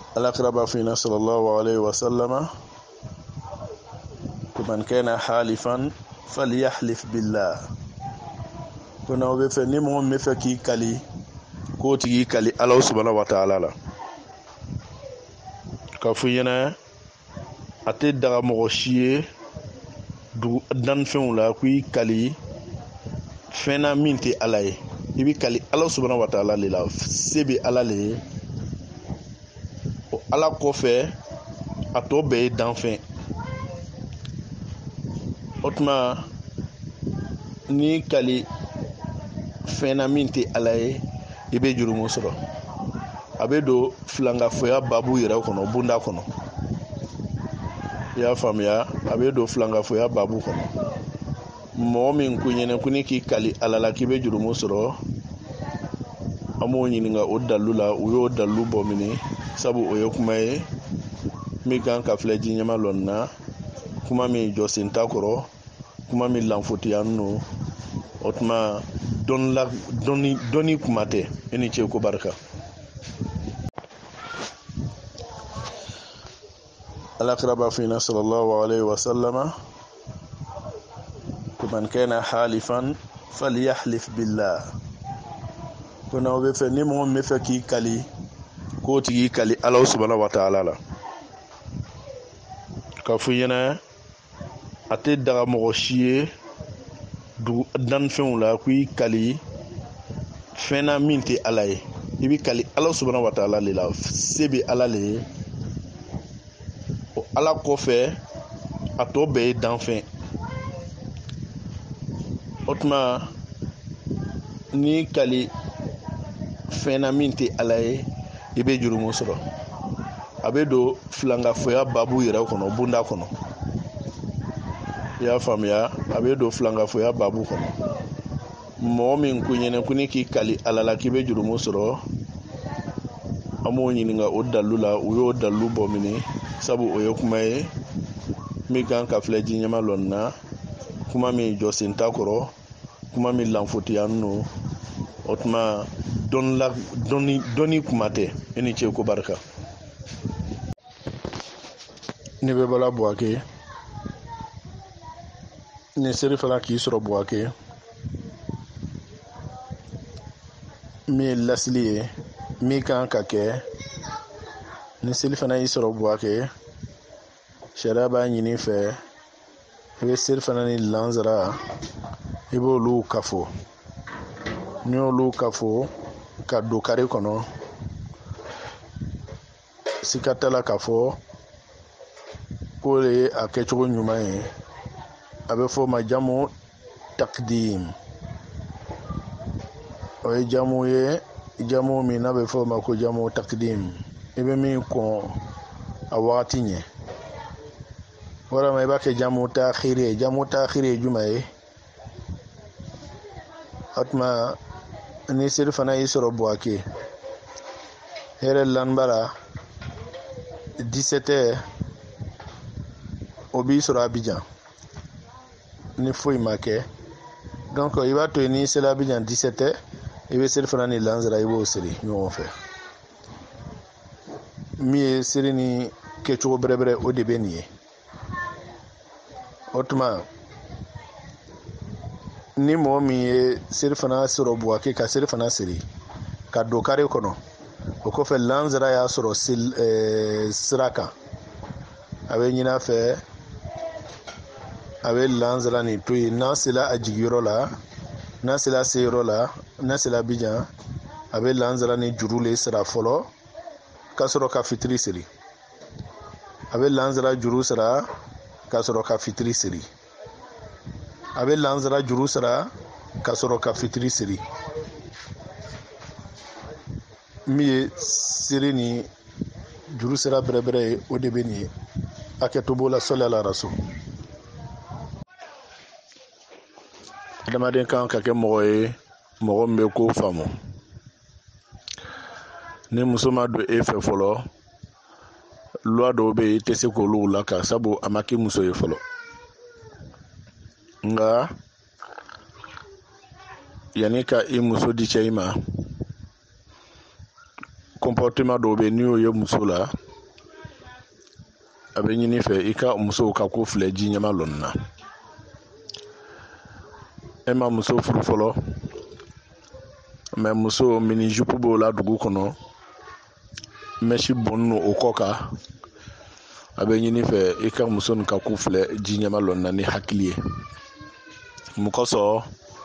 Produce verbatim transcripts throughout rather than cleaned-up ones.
الأقرب فينا صلى الله عليه وسلم من كان حالفا فليحلف بالله كنا وبفني مهم مفكي كالي كوتي كالي الله سبحانه وتعالى كفينا أتدعى مغشية du dan fɛnw la k'i kali fɛn na min tɛ ala ye i bi kali ala subhanahu wa ta'ala le la se bɛ ala le ye o ala kɔfɛ a tɔ bɛɛ ye danfɛn o tuma ni kali fɛn na min tɛ ala ye i bɛ jurumu sɔrɔ a bɛ don filankafoya babu yɛrɛ kɔnɔ bunda kɔnɔ i y'a faamuya a bɛ don filankafoya babu kɔnɔ mɔgɔ min ko ɲɛnɛ ko ni k'i kali ala la k'i bɛ jurumu sɔrɔ an b'o ɲininka o dalu la u y'o dalu bɔ mini sabu o ye kuma ye min kan ka filɛ ji ɲɛma lɔn na kuma min jɔsen t'a kɔrɔ kuma min lanfotiya nɔ o tuma dɔnni kuma tɛ i ni ce ko barika الأقرب فينا صلى الله عليه وسلم من كان حالفا فليحلف بالله كنا وبفني مهم مفكي كالي كوتي كالي الله سبحانه وتعالى كفينا أتدعى مغشية du dan fɛnw la k'i kali fɛn na min tɛ ala ye i bi kali ala subhanahu wa ta'ala le la se bɛ ala le ye o ala kɔfɛ a tɔ bɛɛ ye danfɛn o tuma ni kali fɛn na min tɛ ala ye i bɛ jurumu sɔrɔ a bɛ don filankafoya babu yɛrɛ kɔnɔ bunda kɔnɔ i y'a faamuya a bɛ don filankafoya babu kɔnɔ mɔgɔ min ko ɲɛnɛ ko ni k'i kali ala la k'i bɛ jurumu sɔrɔ an b'o ɲininka o dalu la u y'o dalu bɔ mini sabu o ye kuma ye min kan ka filɛ ji ɲɛma lɔn na kuma min jɔsen t'a kɔrɔ kuma min lanfotiya nɔ o tuma dɔnni kuma tɛ i ni ce ko barika ne bɛ bala buwake ni seri fana k'i sɔrɔ buwake min ye lasili ye min kan ka kɛ ni seli fana y'i sɔrɔ buwake sariya b'a ɲini fɛ i bɛ seli fana ni lansara i b'olu kafo n'i y'olu kafo ka don kari kɔnɔ sika t'a la k'a fɔ k'o de ye a kɛcogo ɲuman ye a bɛ fɔ o ma jamu takdim o ye jamu ye jamu min n'a bɛ fɔ o ma ko jamu takdim i bɛ min kɔn a wagati ɲɛ walama i b'a kɛ jamu taakhiri ye jamu taakhiri ye jumɛn ye o tuma ni seli fana y'i sɔrɔ buwake hɛrɛ lanba la dix-sept heures o b'i sɔrɔ Abidjan ni foyi ma kɛ donc i b'a to yen n'i sera Abidjan dix-sept heures i bɛ seli fana ni lansara i b'o seli ɲɔgɔn fɛ min ye seli ni kɛcogo bɛrɛbɛrɛ o de bɛ nin ye o tuma ni mɔgɔ min ye seli fana sɔrɔ buwake ka seli fana siri ka don kare kɔnɔ o kɔfɛ lansara y'a sɔrɔ sira kan a bɛ ɲin'a fɛ a bɛ lansara nin to yen n'a sera a jigiyɔrɔ la n'a sera a seyɔrɔ la n'a sera Abidjan a bɛ lansara ni juru le sira fɔlɔ ka sɔrɔ ka fitiri siri a bɛ lansara juru sara ka sɔrɔ ka fitiri siri a bɛ lansara juru sara ka sɔrɔ ka fitiri siri min ye siri ni juru sira bɛrɛbɛrɛ ye o de bɛ nin ye hakɛto b'o la sɔli ala rasul adamaden kan ka kɛ mɔgɔ ye mɔgɔ min bɛ ko faamu ni muso ma don e fɛ fɔlɔ loi dɔw bɛ yen i tɛ se k'olu la ka sabu a ma k'i muso ye fɔlɔ nka yanni ka i muso di cɛ i ma comportement dɔw bɛ n'i y'o ye muso la a bɛ ɲini fɛ i ka musow ka ko filɛ ji ɲɛma lɔnni na e ma muso furu fɔlɔ mais muso mini jupe b'o la dugu kɔnɔ mèche bɔnnen o kɔ kan a bɛ ɲini fɛ i ka muso nin ka ko filɛ ji ɲɛma lɔnni na ni hakili ye mun kosɔn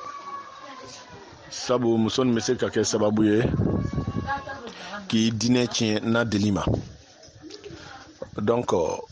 sabu muso nin bɛ se ka kɛ sababu ye k'i diinɛ tiɲɛ n'a deli ma donc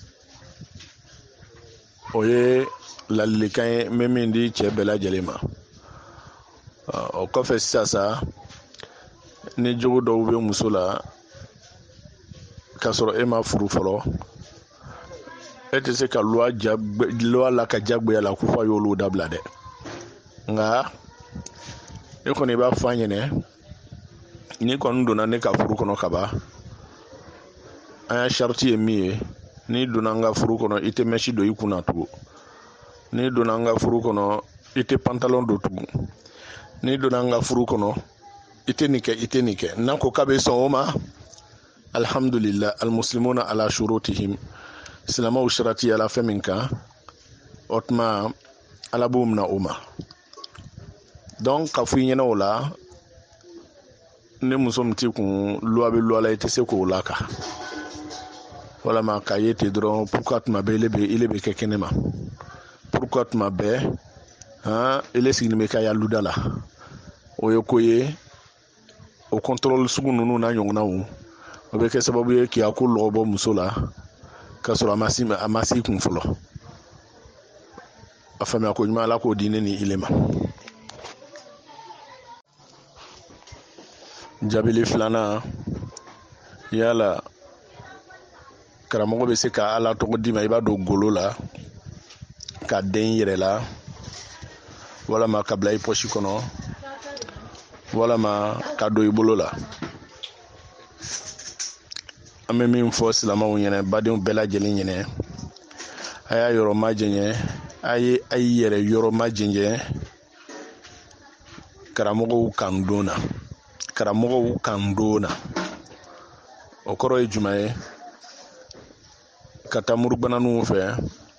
o ye ladilikan ye n bɛ min di cɛ bɛɛ lajɛlen ma o kɔfɛ sisan sa ni jogo dɔw bɛ muso la k'a sɔrɔ e ma furu fɔlɔ e tɛ se ka loi la ka jagoya la ko f'a y'olu dabila dɛ nka e kɔni b'a fɔ an ɲɛna ni kɔni donna ne ka furu kɔnɔ ka ban an ya charte ye min ye ni donna an ka furu kɔnɔ i tɛ mèche don i kunna tugun ni donna an ka furu kɔnɔ i tɛ pantalon don tugun ni donna an ka furu kɔnɔ i tɛ nin kɛ i tɛ nin kɛ n'an ko k'a bɛ sɔn o ma alhamdulillah almuslimuna ala shurutihim silamɛw sharati ala fɛn min kan o tuma ala b'o minɛ o ma donc ka fɔ i ɲɛna o la ni muso min t'i kun loi bɛ loi la i tɛ se k'o lakan walama k'a ye ten dɔrɔn pourquoi tuma bɛɛ ile bɛ kɛ kɛnɛ ma pourquoi tuma bɛɛ han ile sigilen bɛ k'a ya luda la o ye ko ye o contrôle sugu ninnu n'a ɲɔgɔnnaw o bɛ kɛ sababu ye k'i ko lɔgɔbɔ muso la k'a sɔrɔ a ma si a ma si kun fɔlɔ a faamuya ko ɲuman ala k'o di ne ni ile ma jabili filanan yala karamɔgɔ bɛ se ka ala tɔgɔ d'i ma i b'a don golo la ka den yɛrɛ la walama ka bila i poche kɔnɔ walama ka don i bolo la an bɛ min fɔ silamɛw ɲɛna badenw bɛɛ lajɛlen ɲɛna a y'a yɔrɔ majɛɲɛ a ye a y'i yɛrɛ yɔrɔ majɛɲɛ karamɔgɔw kan don na karamɔgɔw kan don na o kɔrɔ ye jumɛn ye ka taa murubananiw fɛ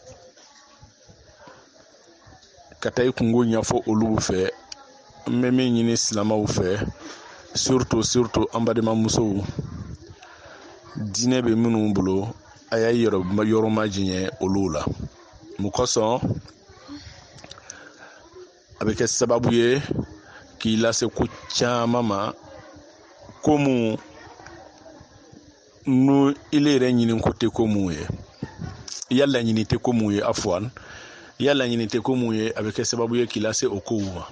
ka taa i kungo ɲɛfɔ olu fɛ n bɛ min ɲini silamɛw fɛ surtout surtout an balimamusow diinɛ bɛ minnu bolo a y'a yɔrɔ yɔrɔ majɛɲɛ olu la mun kosɔn a bɛ kɛ sababu ye k'i lase ko caman ma ko mun n'u ile yɛrɛ ɲini ko tɛ ko mun ye i y'a laɲini tɛ ko mun ye afwan i y'a laɲini tɛ ko mun ye a bɛ kɛ sababu ye k'i lase o kow ma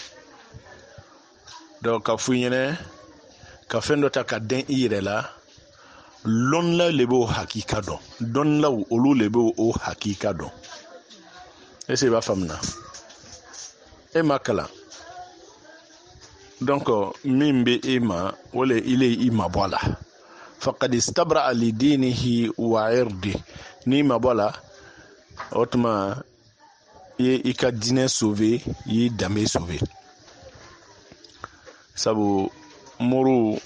donc ka fɔ i ɲɛna ka fɛn dɔ ta ka den i yɛrɛ la lɔnnilaw le b'o hakika dɔn dɔnnilaw olu le b'o hakika dɔn est ce que i b'a faamuya e ma kalan donc min bɛ e ma o le ile i mabɔ a la faqad istabra li dinihi wa irdi ni mabɔ a la o tuma i ye i ka diinɛ sauver i y'i danbe sauver sabu moriw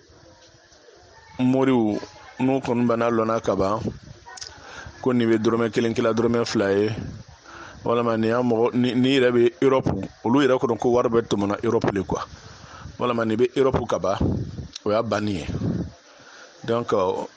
moriw n'u kɔni banna lɔnna ka ban ko nin bɛ dɔrɔmɛ kelen kila dɔrɔmɛ fila ye walama nin y'a mɔgɔ ni yɛrɛ bɛ Europe olu yɛrɛ kɔnɔ ko wari bɛ tɛmɛna Europe le quoi walama nin bɛ Europe ka ban o y'a bannen ye donc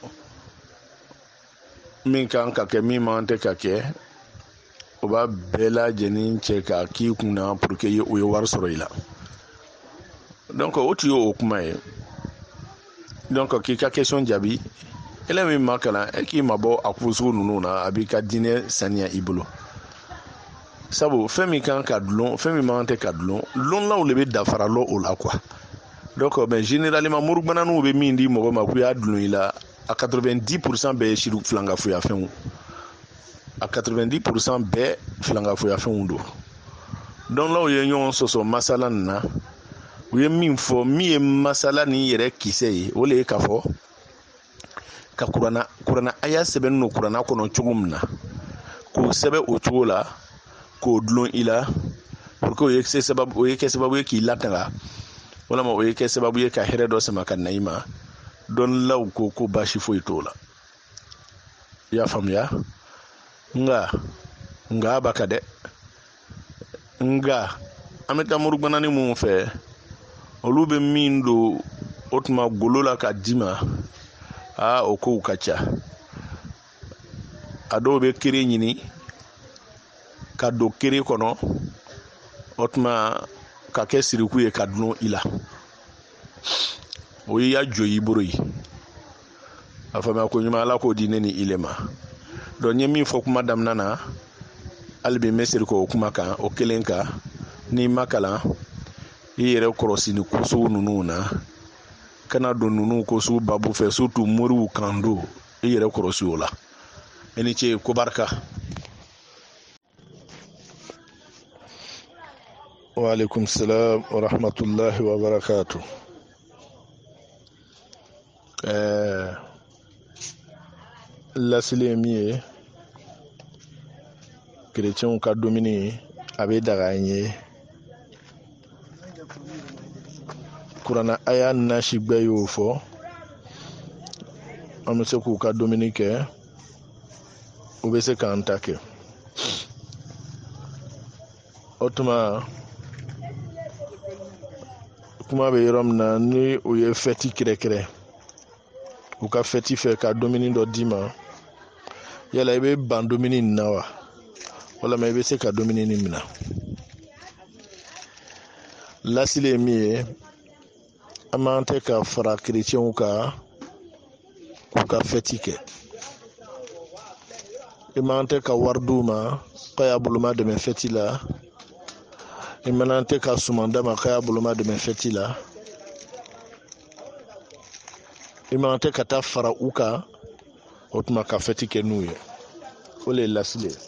min kan ka kɛ min man tɛ ka kɛ o b'a bɛɛ lajɛlen cɛ ka k'i kunna pour que o ye wari sɔrɔ i la donc o tun ye o kuma ye donc k'i ka question jaabi ele min ma kalan e k'i mabɔ a kusugu ninnu na a b'i ka diinɛ saniya i bolo sabu fɛn min kan ka dulon fɛn min man tɛ ka dulon lɔnnilaw le bɛ dafara lɔ o la quoi donc mais généralement murubananiw bɛ min di mɔgɔ ma k'u y'a dulon i la a quatre-vingt-dix pour cent bɛɛ ye siri filankafoya fɛnw a quatre-vingt-dix pour cent bɛɛ filankafoya fɛnw don dɔnnilaw ye ɲɔgɔn sɔsɔ masala nin na u ye min fɔ min ye masala nin yɛrɛ kisɛ ye o le ye k'a fɔ ka kuranna kuranna aya sɛbɛnni no kuranna kɔnɔ cogo min na k'o sɛbɛn o cogo la k'o dulon i la pour que o ye kɛ sababu o ye kɛ sababu ye k'i latanga walama o ye kɛ sababu ye ka hɛrɛ dɔ sama ka na i ma don law ko ko bashi foyi to la ya faamuya nga nga baka de nga ameta murugbanani mun fɛ olu bɛ min do o tuma golo la ka dima a o kow ka ca a dɔw bɛ kere ɲini ka don kere kɔnɔ o tuma ka kɛ siriku ye ka dun i la o ye ya jo i boro ye a faamuya ko ɲuman ala k'o di ne ni ile ma donc n ye min fɔ kuma daminɛ na hali bi n bɛ siri k'o kuma kan o kelen kan n'i ma kalan i yɛrɛ kɔlɔsi ni kosugu ninnu na kana don ninnu kosugu babu fɛ surtout moriw kan don i yɛrɛ kɔlɔsi o la i ni ce ko barika. wa alaikum salam wa rahmatullahi wa barakatuh. ɛɛ lasili ye min ye kerecɛnw ka dumuni a bɛ daga an ye kuranna aya nasi bɛɛ y'o fɔ an bɛ se k'u ka dumuni kɛ u bɛ se k'an ta kɛ o tuma kuma bɛ yɔrɔ min na ni o ye fɛti kɛrɛkɛrɛ u ka fɛti fɛ ka dumuni dɔ d'i ma yala i bɛ ban dumuni nin na wa walama i bɛ se ka dumuni nin minɛ lasili ye min ye an m'an tɛ ka fara kerecɛnw kan k'u ka fɛti kɛ i m'an tɛ ka wari d'u ma k'a y'a boloma dɛmɛ fɛti la i m'an tɛ ka suman d'a ma k'a y'a boloma dɛmɛ fɛti la i m'an tɛ ka taa fara u kan o tuma ka fɛti kɛ n'u ye o le ye lasili ye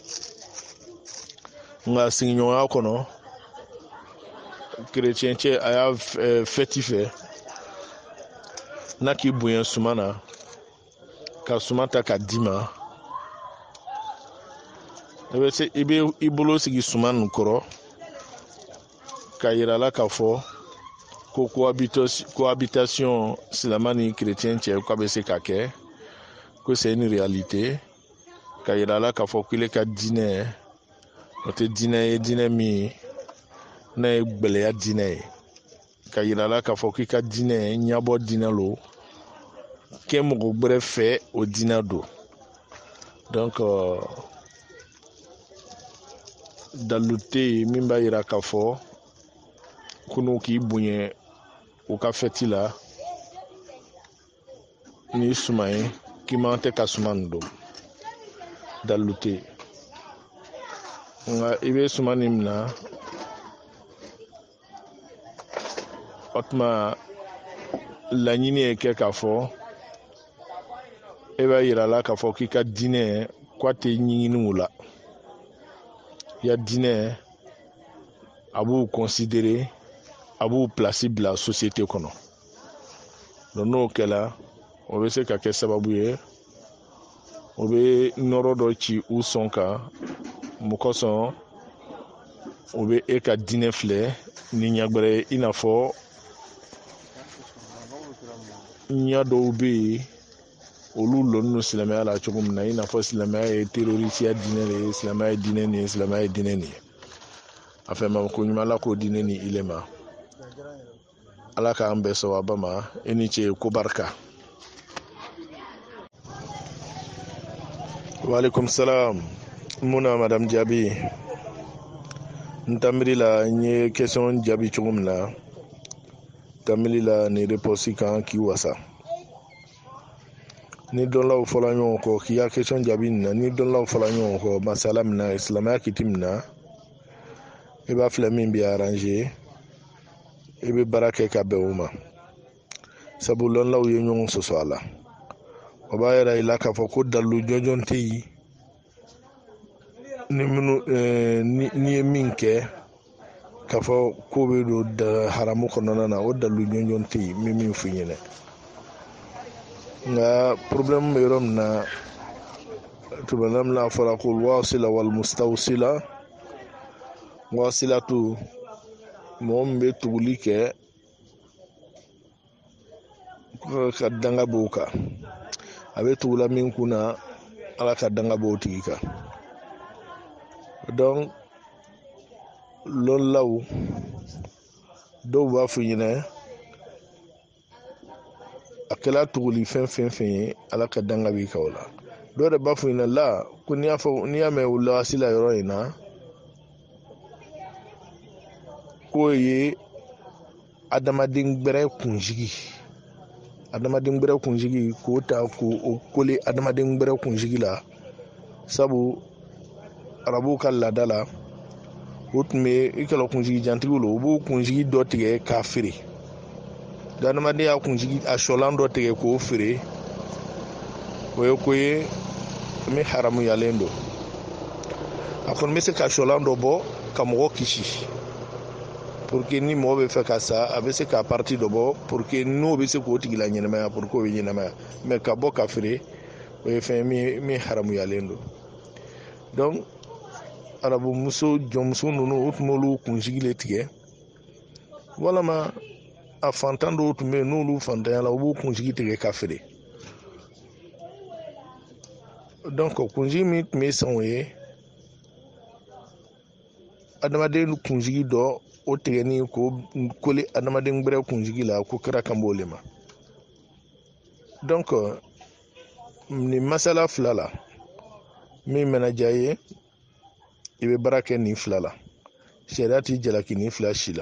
nka sigiɲɔgɔnya kɔnɔ kerecɛn cɛ a y'a fɛti fɛ n'a k'i bonya suman na ka suman ta ka d'i ma i bɛ se i bɛ i bolo sigi suman nin kɔrɔ ka yira la k'a fɔ ko cohabitation silamɛ ni kerecɛn cɛ k'a bɛ se ka kɛ ko c'est une réalité ka yira la k'a fɔ k'ile ka diinɛ o tɛ diinɛ ye diinɛ min n'a ye gbɛlɛya diinɛ ye ka yira la k'a fɔ k'i ka diinɛ ɲɛbɔ diinɛ lo kɛ mɔgɔ gbɛrɛ fɛ o diinɛ do donc euh, dalu tɛ yen min b'a yira k'a fɔ ko n'u k'i bonya u ka fɛti la ni suman ye k'i man tɛ ka suman nin don dalu tɛ yen nka i bɛ suman nin minɛ o tuma laɲini ye kɛ k'a fɔ e b'a yira la k'a fɔ k'i ka diinɛ k'a tɛ ɲinini o la i ya diinɛ a b'u considérer a b'u place bila société kɔnɔ donc n'o kɛla o bɛ se ka kɛ sababu ye o bɛ nɔrɔ dɔ ci u sɔn kan mun kosɔn o bɛ e ka diinɛ filɛ ni ɲagbɛrɛ ye i n'a fɔ ɲa dɔw bɛ yen olu lɔnni don silamɛya la cogo min na i n'a fɔ silamɛya ye terrorisiya diinɛ de ye silamɛya ye diinɛ nin ye silamɛya ye diinɛ nin ye a fɛ ma ko ɲuman ala k'o diinɛ ni ile ma ala k'an bɛɛ sawaba ma i ni ce ko barika. wa alaikum salam muna madame Jabi n tamiri la n ye question jaabi cogo min na tamiri la ni réponse kan k'i wasa ni dɔnlaw fɔla ɲɔgɔn kɔ k'i ya question jaabi nin na ni dɔnlaw fɔla ɲɔgɔn kɔ masala min na silamɛya kiti min na i b'a filɛ min b'i arranger i bɛ baara kɛ ka bɛn o ma sabu dɔnlaw ye ɲɔgɔn sɔsɔ a la o b'a yira i la k'a fɔ ko dalu jɔnjɔn tɛ yen ni minnu n'i ye min kɛ k'a fɔ ko bɛ don haramu kɔnɔna na o dalu jɔnjɔn tɛ yen min min f'i ɲɛna nka problème bɛ yɔrɔ min na tuma min na a fɔra ko wasila wal mustawsila wasilatu mɔgɔ min bɛ tuguli kɛ ka danga b'o kan a bɛ tugula min kunna ala ka danga b'o tigi kan donc lɔlilaw dɔw b'a fɔ ɲinɛ a kɛla tuguli fɛn fɛn fɛn ye ala ka danga b'i kan o la dɔw de b'a fɔ ɲinɛ la ko n'i y'a fɔ n'i y'a mɛn o lagasi la yɔrɔ in na k'o ye adamaden gbɛrɛ kunsigi adamaden gbɛrɛ kunsigi k'o ta k'o kole adamaden gbɛrɛ kunsigi la sabu arabuw ka laada la o tun bɛ i kɛlɛ kunsigi jantigiw la u b'o kunsigi dɔ tigɛ k'a feere adamaden y'a kunsigi a sɔlan dɔ tigɛ k'o feere o ye ko ye min haramuyalen don a kɔni bɛ se ka sɔlan dɔ bɔ ka mɔgɔ kisi pour que ni mɔgɔ bɛ fɛ ka sa a bɛ se ka parti dɔ bɔ pour que n'o bɛ se k'o tigi la ɲɛnamaya pour que o bɛ ɲɛnamaya mais ka bɔ ka feere o ye fɛn min min haramuyalen don donc arabu muso jɔnmuso ninnu o tun b'olu kunsigi le tigɛ walama a fantan dɔw tun bɛ yen n'olu fantanyala u b'u kunsigi tigɛ ka feere donc kunsigi min tun bɛ san o ye adamaden kunsigi dɔ o tigɛni k'o kole adamaden gbɛrɛ kunsigi la ko kɛra kan b'o le ma donc nin masala fila la min mana diya ye i bɛ baara kɛ nin fila la sariya t'i jalaki nin fila si la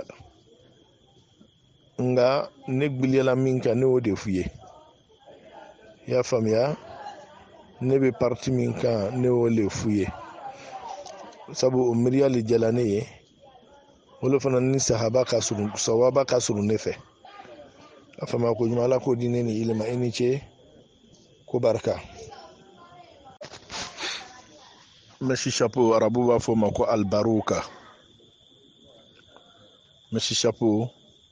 nka ne gbiliyala min kan ne y'o de f'u ye i y'a faamuya ne bɛ parti min kan ne y'o de f'u ye sabu o miiriya le jala ne ye olu fana ni sahaba ka surun sawaba ka surun ne fɛ a faamuya ko ɲuman ala k'o di ne ni ilima i ni ce ko barika Messi chapeau arabu b'a fɔ ma ko albaruka Messi chapeau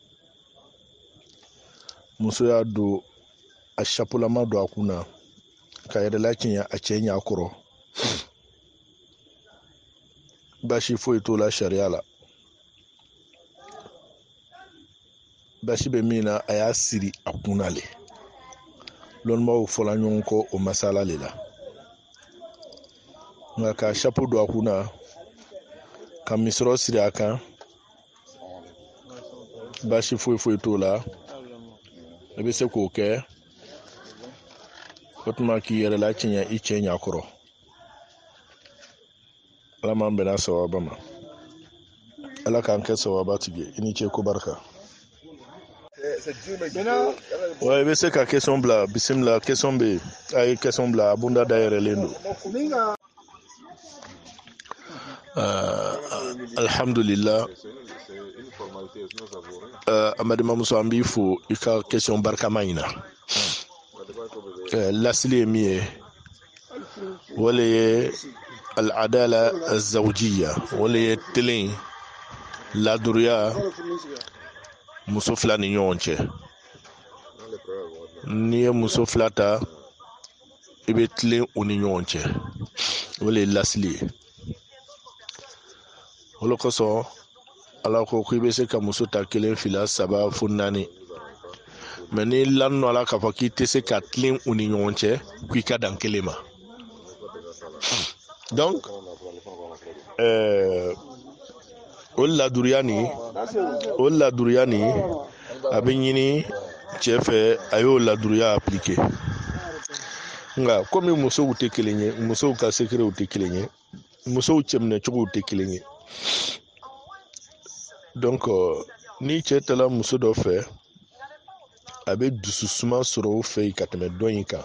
muso y'a don a chapeaulama don a kunna ka yɛrɛla tiɲɛ a cɛ ɲɛ kɔrɔ basi foyi t'o la sariya la basi bɛ min na a y'a siri a kunna le lɔnnibaw fɔla ɲɔgɔn kɔ o masala le la nka ka chapeau don a kunna ka misɔrɔ siri a kan basi foyi foyi t'o la i bɛ se k'o kɛ o tuma k'i yɛrɛ la tiɲɛ i cɛ ɲɛ kɔrɔ ala m'an bɛnna sawaba ma ala k'an kɛ sawaba tigi i ni ce ko barika wa i bɛ se ka question bila bisimila question bɛ yen a ye question bila a bunda dayɛlɛlen don alhamdulillah amadu mamuso an b'i fo i ka question barikama in na lasili ye min ye wale ye al-adala az-zawjiyya wale ye telen laduruya muso fila ni ɲɔgɔn cɛ n'i ye muso fila ta i bɛ tilen u ni ɲɔgɔn cɛ wale ye lasili ye olu kosɔn ala ko k'i bɛ se ka muso ta kelen fila saba fo naani mɛ ni lanu ala k'a fɔ k'i tɛ se ka tilen u ni ɲɔgɔn cɛ k'i ka dan kelen ma donc ɛɛ o laduruya nin o laduruya nin a bɛ ɲini cɛ fɛ a y'o laduruya appliquer nka komi musow tɛ kelen ye musow ka secretw tɛ kelen ye musow cɛminɛcogow tɛ kelen ye donc ni cɛ taara muso dɔ fɛ a bɛ dususuma sɔrɔ o fɛ yen ka tɛmɛ dɔ in kan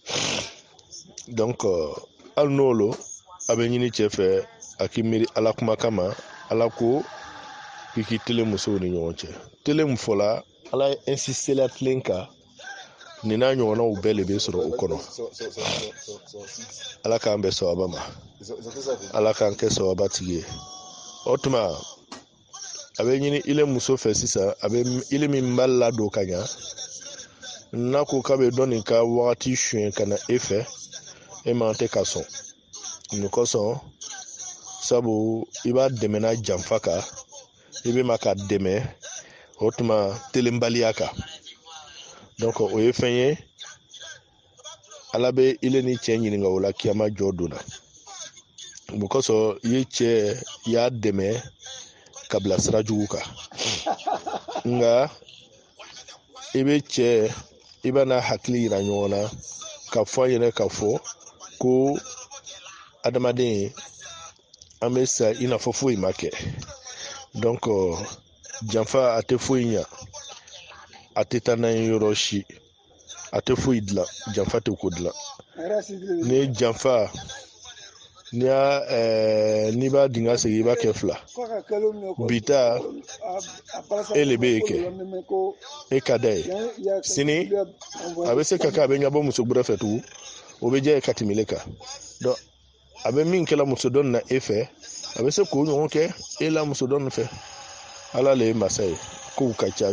donc hali n'o a bɛ ɲini cɛ fɛ a k'i miiri ala kuma kama ala ko k'i k'i telen musow ni ɲɔgɔn cɛ telen min fɔla ala ye insisté la tilen kan nin n'a ɲɔgɔnnaw bɛɛ de bɛ sɔrɔ o kɔnɔ ala k'an bɛn sawaba ma ala k'an kɛ sawaba tigi ye o tuma a bɛ ɲini ile muso fɛ sisan a bɛ ile min b'a ladon ka ɲa n'a ko k'a bɛ dɔ nin ka wagati suɲɛ ka na e fɛ e man tɛ ka sɔn nin kosɔn sabu i b'a dɛmɛ n'a janfa kan i bɛ ma ka dɛmɛ o tuma telenbaliya kan donc o ye fɛn ye ala bɛ ile ni cɛ ɲininka o la kiyama jɔ donna o kosɔn i ye cɛ i y'a dɛmɛ ka bila sira jugu kan nka i bɛ cɛ i b'a n'a hakili yira ɲɔgɔn na ka fɔ a yɛrɛ ka fɔ ko adamaden an bɛ sa i n'a fɔ foyi ma kɛ donc janfa a tɛ foyi ɲa a tɛ taa n'an ye yɔrɔ si a tɛ foyi dilan janfa tɛ ko dilan ni janfa n'i y'a ɛɛ n'i b'a dingɛ segin i b'a kɛ fila bita e le bɛ kɛ e ka da ye sini a bɛ se ka kɛ a bɛ ɲɛbɔ muso bɛrɛ fɛ tugun o bɛ diya ye ka tɛmɛ e kan donc a bɛ min kɛla muso dɔ na e fɛ a bɛ se k'o ɲɔgɔn kɛ e la muso dɔ fɛ ala le ye masa ye kow ka ca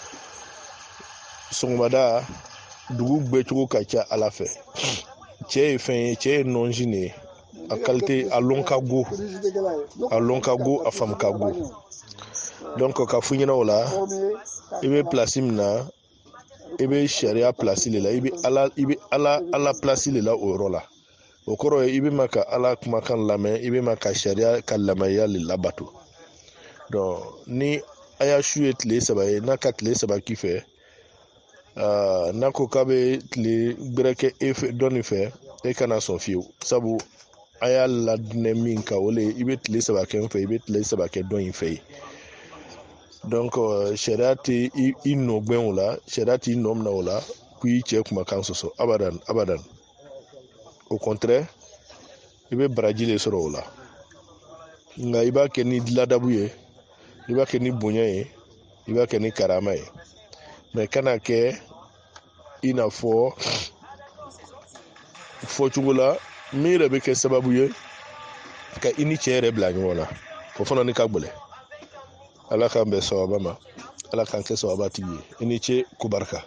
sɔgɔmada dugu gbɛcogo ka ca ala fɛ cɛ ye fɛn ye cɛ ye nɔnzi de ye a qualité a lɔn ka go a lɔn ka go a faamu ka go donc ka fɔ ɲɛna o la i bɛ place min na i bɛ sariya place de la i bɛ ala i bɛ ala ala place de la o yɔrɔ la o kɔrɔ ye i bɛ ma ka ala kumakan lamɛn i bɛ ma ka sariya ka lamɛnya le labato donc ni a y'a su ye tile saba ye n'a ka tile saba k'i fɛ Uh, n'a ko k'a bɛ tile gbɛrɛ kɛ e fɛ dɔɔnin fɛ e kana sɔn fiyewu sabu a y'a ladinɛ min kan o le i bɛ tile saba kɛ n fɛ i bɛ tile saba kɛ dɔ in fɛ yen donc uh, sariya tɛ i, i nɔ gbɛn o la sariya t'i nɔ minɛ o la ko i cɛ kumakan sɔsɔ abadan abadan au contraire i bɛ baraji de sɔrɔ o la nka i b'a kɛ ni ladabu ye i b'a kɛ ni bonya ye i b'a kɛ ni karama ye mais kana kɛ i n'a fɔ fɔcogo la min yɛrɛ bɛ kɛ sababu ye ka i ni cɛ yɛrɛ bila ɲɔgɔn na o fana ni ka gɛlɛn ala k'an bɛn sababa ma ala k'an kɛ sababa tigi ye i ni ce ko barika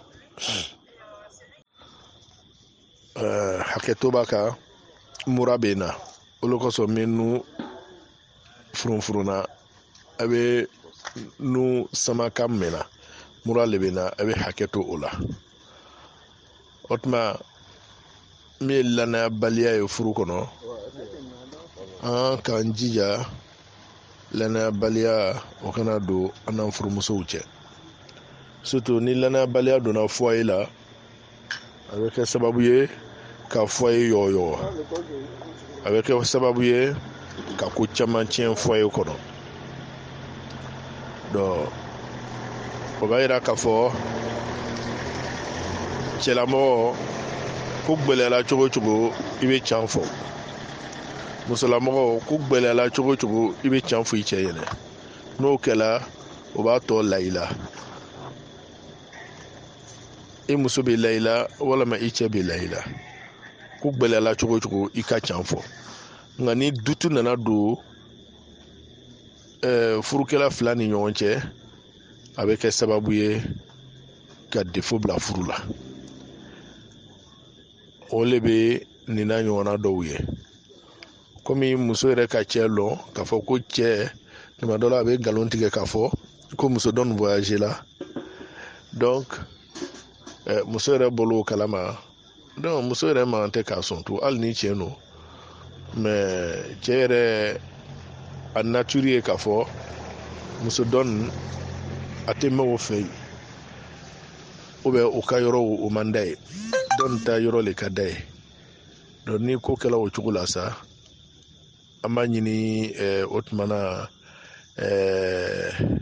uh, hakɛto b'a kan mura bɛ na olu kosɔn min nu furunfurunna a bɛ nu samakan mɛnna mura le bɛ na a bɛ hakɛ to o la o tuma min ye lannayabaliya ye furu kɔnɔ an k'an jija lannayabaliya o kana don an n'an furumusow cɛ surtout ni lannayabaliya donna foyer la a bɛ kɛ sababu ye ka foyer yɔgɔyɔgɔ a bɛ kɛ sababu ye ka ko caman tiɲɛ foyer kɔnɔ donc o b'a yira k'a fɔ cɛlamɔgɔ ko gbɛlɛyala cogo o cogo i bɛ can fɔ musolamɔgɔ ko gbɛlɛyala cogo o cogo i bɛ can fɔ i cɛ ɲɛna n'o kɛla o b'a tɔ la i la i muso bɛ la i la walima i cɛ bɛ la i la ko gbɛlɛyala cogo o cogo i ka can fɔ nka ni dutu nana don ɛɛ furukɛla fila ni ɲɔgɔn cɛ a bɛ kɛ sababu ye ka defo bila furu la o le bɛ nin n'a ɲɔgɔnna dɔw ye komi muso yɛrɛ ka cɛ lɔn k'a fɔ ko cɛ tuma dɔ la a bɛ nkalon tigɛ k'a fɔ ko muso dɔ nin voyage la donc eh, muso yɛrɛ bolo o kalama donc muso yɛrɛ man tɛ k'a sɔn to hali ni cɛ no mais cɛ yɛrɛ a nature ye k'a fɔ muso dɔ nin a tɛ mɛn o fɛ yen ou bien o ka yɔrɔ o man d'a ye dɔn ta yɔrɔ le ka d'a ye donc ni ko kɛla o cogo la sa an b'a ɲini ɛɛ o tuma na ɛɛ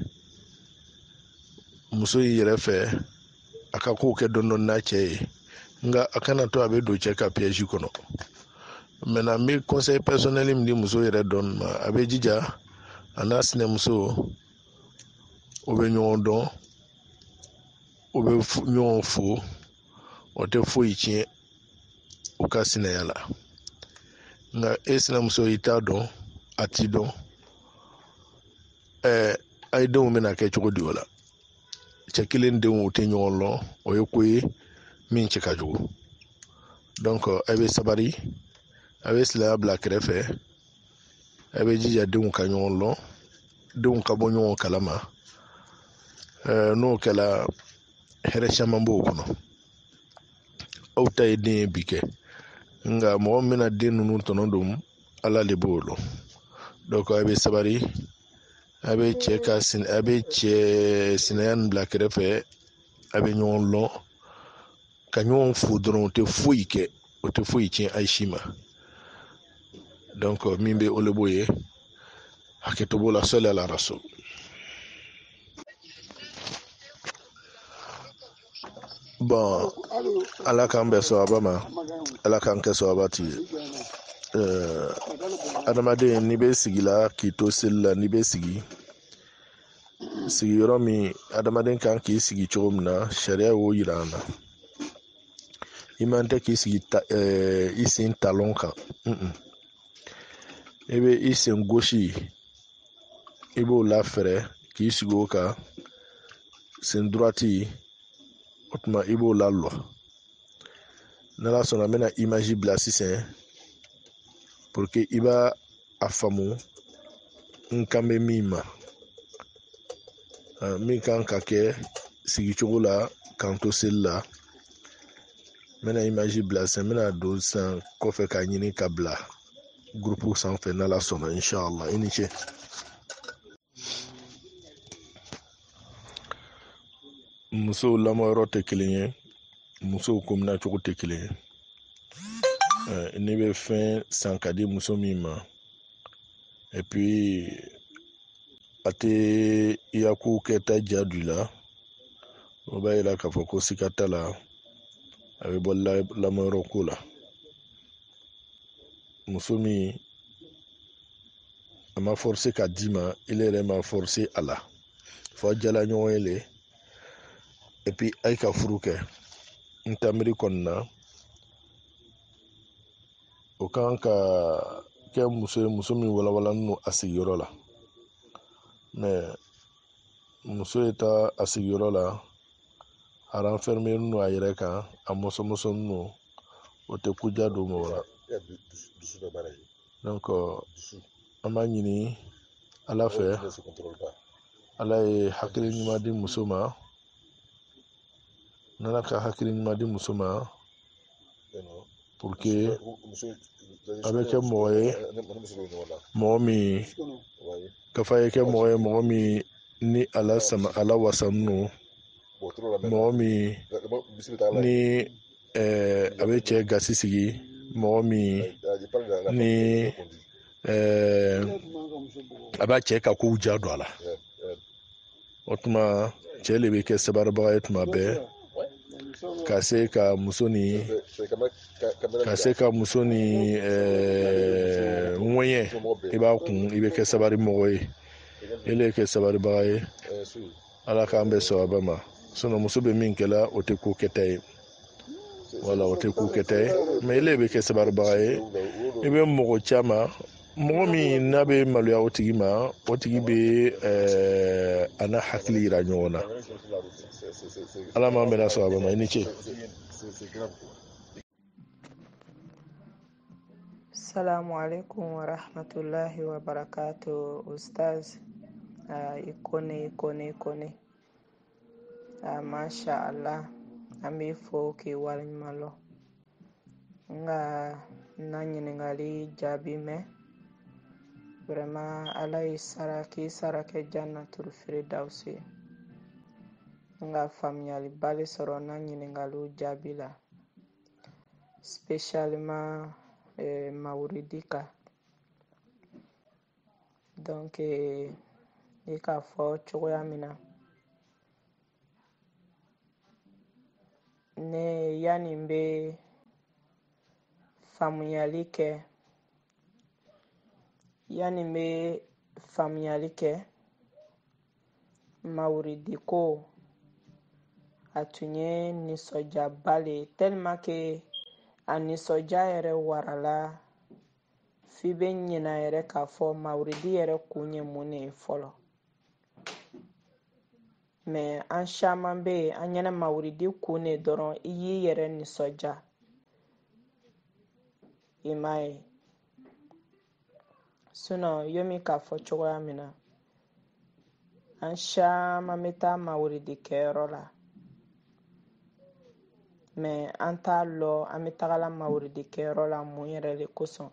muso in yɛrɛ fɛ a ka kow kɛ dɔɔni dɔɔni n'a cɛ ye nka a kana to a bɛ don cɛ ka piège kɔnɔ maintenant n bɛ conseil personnel min di muso yɛrɛ dɔɔni ma a bɛ jija a n'a sinamuso o bɛ ɲɔgɔn dɔn o bɛ ɲɔgɔn fo o tɛ foyi tiɲɛ o ka sinaya la nka e sinamuso i t'a dɔn a t'i dɔn ɛɛ a ye denw bɛna kɛ cogo di o la cɛ kelen denw o tɛ ɲɔgɔn lɔn o ye ko ye min cɛ ka jugu donc a bɛ sabari a bɛ silamɛya bila kɛrɛfɛ a bɛ jija denw ka ɲɔgɔn lɔn denw ka bɔ ɲɔgɔn kalama ɛɛ n'o kɛla hɛrɛ caman b'o kɔnɔ aw ta ye den ye bi kɛ nga mɔgɔ min bɛna den ninnu tɔnɔ don ala de b'o lɔ donc a bɛ sabari a bɛ cɛ ka a bɛ cɛ sinaya nin bila kɛrɛfɛ a bɛ ɲɔgɔn lɔn ka ɲɔgɔn fo dɔrɔn o tɛ foyi kɛ o tɛ foyi tiɲɛ ayi si ma donc min bɛ o le b'o ye hakɛto b'o la sɔli ala rasul. Bon, ala k'an bɛn sawaba ma ala k'an kɛ sawaba ti ye uh, adamaden n'i bɛ sigi la k'i to seli la n'i bɛ sigi sigiyɔrɔ min adamaden kan k'i sigi cogo min na sariya y'o yira an na i man tɛ k'i sigi ta, uh, i sen talon kan mm -mm. I bɛ i sen gosi i b'o lafɛrɛ k'i sigi o kan sen droite o tuma i b'o lalɔ n'ala sɔnna n bɛna image bila sisan pour que i b'a a faamu n kan bɛ min ma min kan ka kɛ sigicogo la k'an to seli la n bɛna image bila sisan n bɛna don sisan kɔfɛ k'a ɲini ka bila groupe sanfɛ n'ala sɔnna inshallah i ni ce. Musow lamɔyɔrɔ tɛ kelen ye musow komina cogo tɛ kelen ye ne bɛ fɛn san ka di muso min ma et puis a tɛ i ya kow kɛta ja du la o b'a yira k'a fɔ ko siga t'a la a bɛ bɔ lamɔyɔrɔ ko la muso min a ma forcer ka di ma ile yɛrɛ ma forcer a la fɔ jala ɲɔgɔn ye le et puis a yi ka furu kɛ n ta miiri kɔni na o kan ka kɛ muso ye muso min walawalanen don a sigiyɔrɔ la mais muso ye taa a sigiyɔrɔ la a renfermeren don a yɛrɛ kan a mɔsɔmɔsɔnen don o tɛ koja don mɔgɔ la donc an b'a ɲini ala fɛ ala ye hakili ɲuman di muso ma n'ala ka hakili ɲuman di muso ma pour que a bɛ kɛ mɔgɔ ye mɔgɔ min kafa ye kɛ mɔgɔ ye mɔgɔ min ni ala sama ala wasanen don mɔgɔ min ni a bɛ cɛ gasi sigi mɔgɔ min ni a b'a cɛ ka kow ja don a la o tuma cɛ de bɛ kɛ sabaribaga ye tuma bɛɛ ka se ka muso ni ka se ka muso ni ŋɔɲɛ i b'a kun i bɛ kɛ sabari mɔgɔ ye ele kɛ sabaribaga ye ala k'an bɛ sawaba ma sinon muso bɛ min kɛla o tɛ ko kɛta ye wala o tɛ ko kɛta ye mais ele bɛ kɛ sabaribaga ye i bɛ mɔgɔ caman mɔgɔ min n'a bɛ maloya o tigi ma o tigi bɛ a n'a hakili yira ɲɔgɔn na ala m'an bɛna sawaba ma i ni ce. Assalamu alaikum wa rahmatullahi wa barakatuh. Ustaz uh, ikone ikone ikone uh, masha Allah an bɛ fo k'i waleɲuman lɔ nga na ɲiningali jaabi mɛn vraiment ala ye sara k'i sara kɛ jannatul firdausi nga faamuyali bali sɔrɔ na ɲiningaliw jaabi la spécialement eh, mawuridi kan donc eh, i k'a fɔ cogoya min na ne yani n bɛ faamuyali kɛ yani n bɛ faamuyali kɛ mawuridi ko a tun ye nisɔndiyaba le ye tellement que a nisɔndiya yɛrɛ warala f'i bɛ ɲinɛ yɛrɛ k'a fɔ mawuridi yɛrɛ kun ye mun de ye fɔlɔ mais an caman bɛ yen an ɲɛna mawuridi kun de dɔrɔn i y'i yɛrɛ nisɔndiya i m'a ye sinon yomi k'a fɔ cogoya min na an caman bɛ taa mawuridi kɛyɔrɔ la mais an t'a lɔ an bɛ tagala mawuridi kɛyɔrɔ la mun yɛrɛ de kosɔn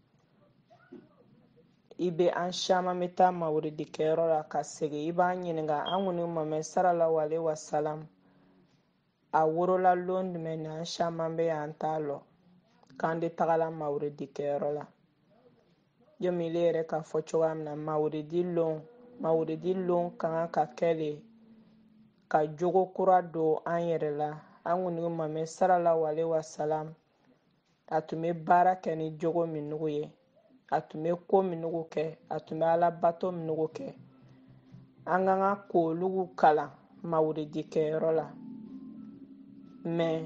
i bɛ an caman bɛ taa mawuridi kɛyɔrɔ la ka segin i b'an ɲininka an kɔni Muhamɛdi sallallahu alaihi wasallam a worola lon jumɛn na an caman bɛ yan an t'a lɔ k'an de tagala mawuridi kɛyɔrɔ la yomi ile yɛrɛ k'a fɔ cogoya min na mawuridi lon mawuridi lon kan ka kɛ de ka jogo kura don an yɛrɛ la an kɔni Muhamɛdi sallallahu alaihi wasallam a tun bɛ baara kɛ ni jogo minnugu ye a tun bɛ ko minnugu kɛ a tun bɛ alabato minnugu kɛ an kan ka k'olugu kalan mawuridi kɛyɔrɔ la mais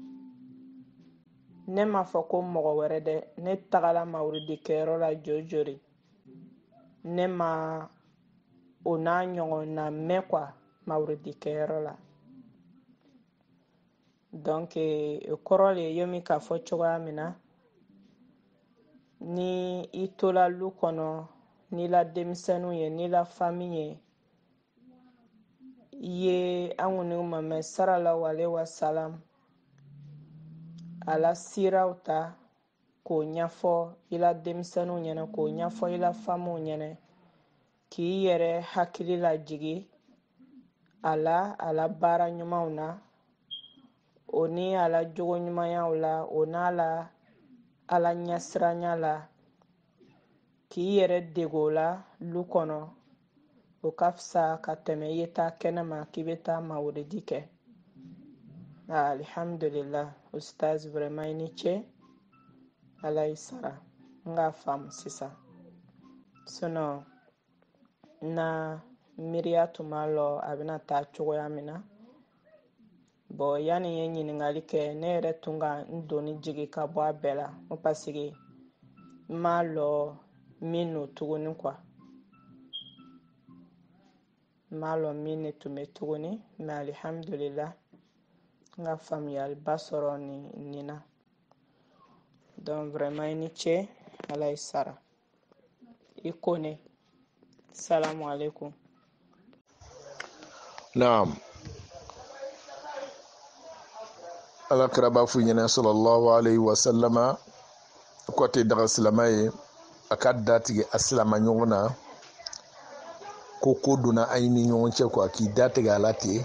ne ma fɔ ko mɔgɔ wɛrɛ dɛ ne tagala mawuridi kɛyɔrɔ la jojori ne ma o n'a ɲɔgɔn na mɛn quoi mawuridi kɛyɔrɔ la donc o kɔrɔ le ye yomi k'a fɔ cogoya min na ni i tola lu kɔnɔ ni la denmisɛnninw ye ni la famille ye i ye an kɔni Muhamɛdi sallallahu alaihi wasallam a la siraw ta k'o ɲɛfɔ i la denmisɛnninw ɲɛna k'o ɲɛfɔ i la famille ɲɛna k'i yɛrɛ hakili lajigi a la a la baara ɲumanw na o ni a la jogo ɲumanyaw la o n'a la a la ɲɛsiranya la k'i yɛrɛ dege o la lu kɔnɔ o ka fisa ka tɛmɛ i ye taa kɛnɛma k'i bɛ taa mawuridi kɛ alhamdulillah ustaz vraiment i ni ce ala y'i sara n k'a faamu sisan sinon na miiriya tun b'a lɔ a bɛna taa cogoya min na bon yanni n ye ɲininkali kɛ ne yɛrɛ tun ka n doni jigi ka bɔ a bɛɛ la n parce que n m'a lɔ min no tuguni quoi n m'a lɔ min ne tun bɛ tuguni mais alhamdulillah n ka faamuyaliba sɔrɔ nin nin na donc vraiment i ni ce ala y'i sara i ko ne salamu alaikum naam ala kira b'a fɔ ɲɛna sallallahu alaihi wasallama ko te daga silama ye a ka datigɛ a silama ɲɔgɔn na ko ko donna a ni ɲɔgɔn cɛ quoi k'i datigɛ a la ten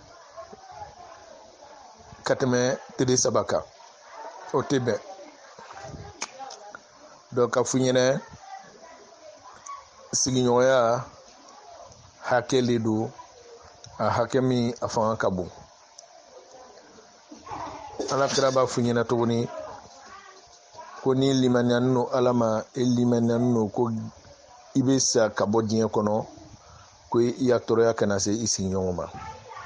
ka tɛmɛ tile saba kan o tɛ bɛn donc ka fɔ ɲɛna sigiɲɔgɔnya hakɛ le don a hakɛ min a fanga ka bon ala kira b'a fɔ ɲɛna tuguni ko ni limaniyani no ala ma e limaniyani no ko i bɛ sa ka bɔ diɲɛ kɔnɔ ko i ya tɔɔrɔya kana se i sigiɲɔgɔn ma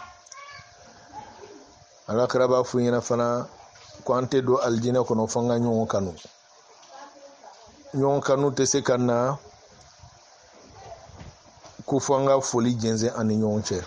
ala kira b'a fɔ ɲɛna fana ko an tɛ don alijinɛ kɔnɔ fo an ka ɲɔgɔn kanu ɲɔgɔn kanu tɛ se ka na ko fo an ka foli jɛnsɛn an ni ɲɔgɔn cɛ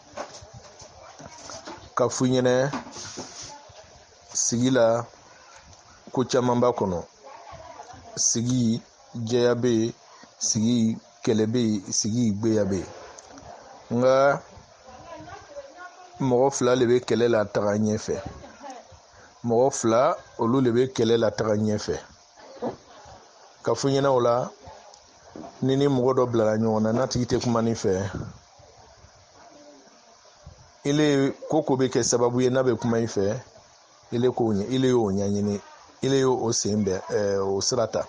ka fɔ ɲɛna sigi la ko caman b'a kɔnɔ sigi jɛya bɛ yen sigi kɛlɛ bɛ yen sigi gbeya bɛ yen nka mɔgɔ fila de bɛ kɛlɛ la taga ɲɛfɛ mɔgɔ fila olu de bɛ kɛlɛ la taga ɲɛfɛ ka fɔ ɲɛna o la ni ni mɔgɔ dɔ bilara ɲɔgɔn na n'a tigi tɛ kuma nin fɛ ile ko ko bɛ kɛ sababu ye n'a bɛ kuma in fɛ ile ko ile y'o ɲɛɲini ile y'o sen bɛɛ ɛɛ o sira ta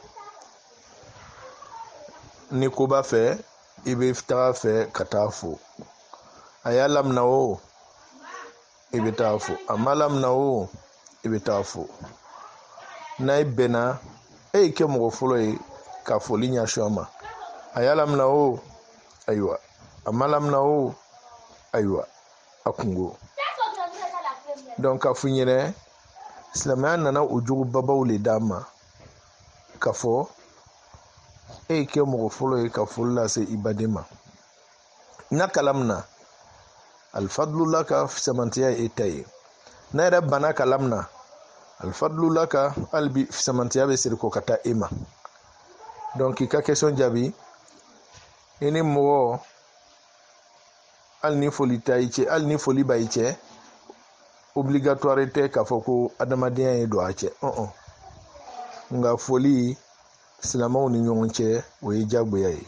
ni ko b'a fɛ i bɛ taga fɛ ka taa fo a y'a lamina o i bɛ taa fo a ma lamina o i bɛ taa fo n'a ye bɛnna e y'i kɛ mɔgɔ fɔlɔ ye ka foli ɲɛsin a ma a y'a lamina o ayiwa a ma lamina o ayiwa a kungo donc ka fɔ ɲɛna silamɛya nana o jogobabaw le d'a ma ka fɔ e y'i kɛ mɔgɔ fɔlɔ ye ka foli lase i baden ma n'a kalam na alifadulila ka fisamantiya ye e ta ye n'a yɛrɛ banna kalam na alifadulila ka hali bi fisamantiya bɛ siri ko ka taa e ma donc i ka question jaabi i ni mɔgɔ hali ni foli t'a i cɛ hali ni foli b'a i cɛ obligatoire tɛ k'a fɔ ko adamadenya ye don a cɛ ɔn nka foli silamɛw ni ɲɔgɔn cɛ o ye diyagoya ye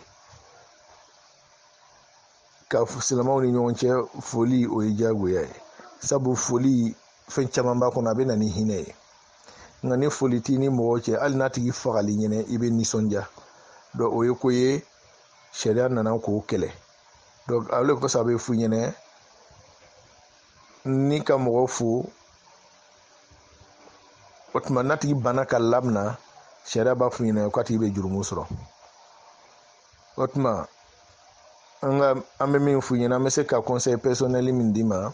ka silamɛw ni ɲɔgɔn cɛ foli o ye diyagoya ye sabu foli fɛn caman b'a kɔnɔ a bɛ na ni hinɛ ye nka ni foli t'i ni mɔgɔ cɛ hali n'a tigi fagali ɲɛnɛ i bɛ nisɔndiya donc o ye ko ye sariya nana k'o kɛlɛ donc ale kɔsɔn a bɛ f'u ɲɛnɛ ni ka mɔgɔ fo o tuma n'a tigi banna ka lamina sariya b'a f'u ɲɛnɛ k'a tigi bɛ jurumu sɔrɔ o tuma an ka an bɛ min f'u ɲɛnɛ an bɛ se ka conseil personnel min d'i ma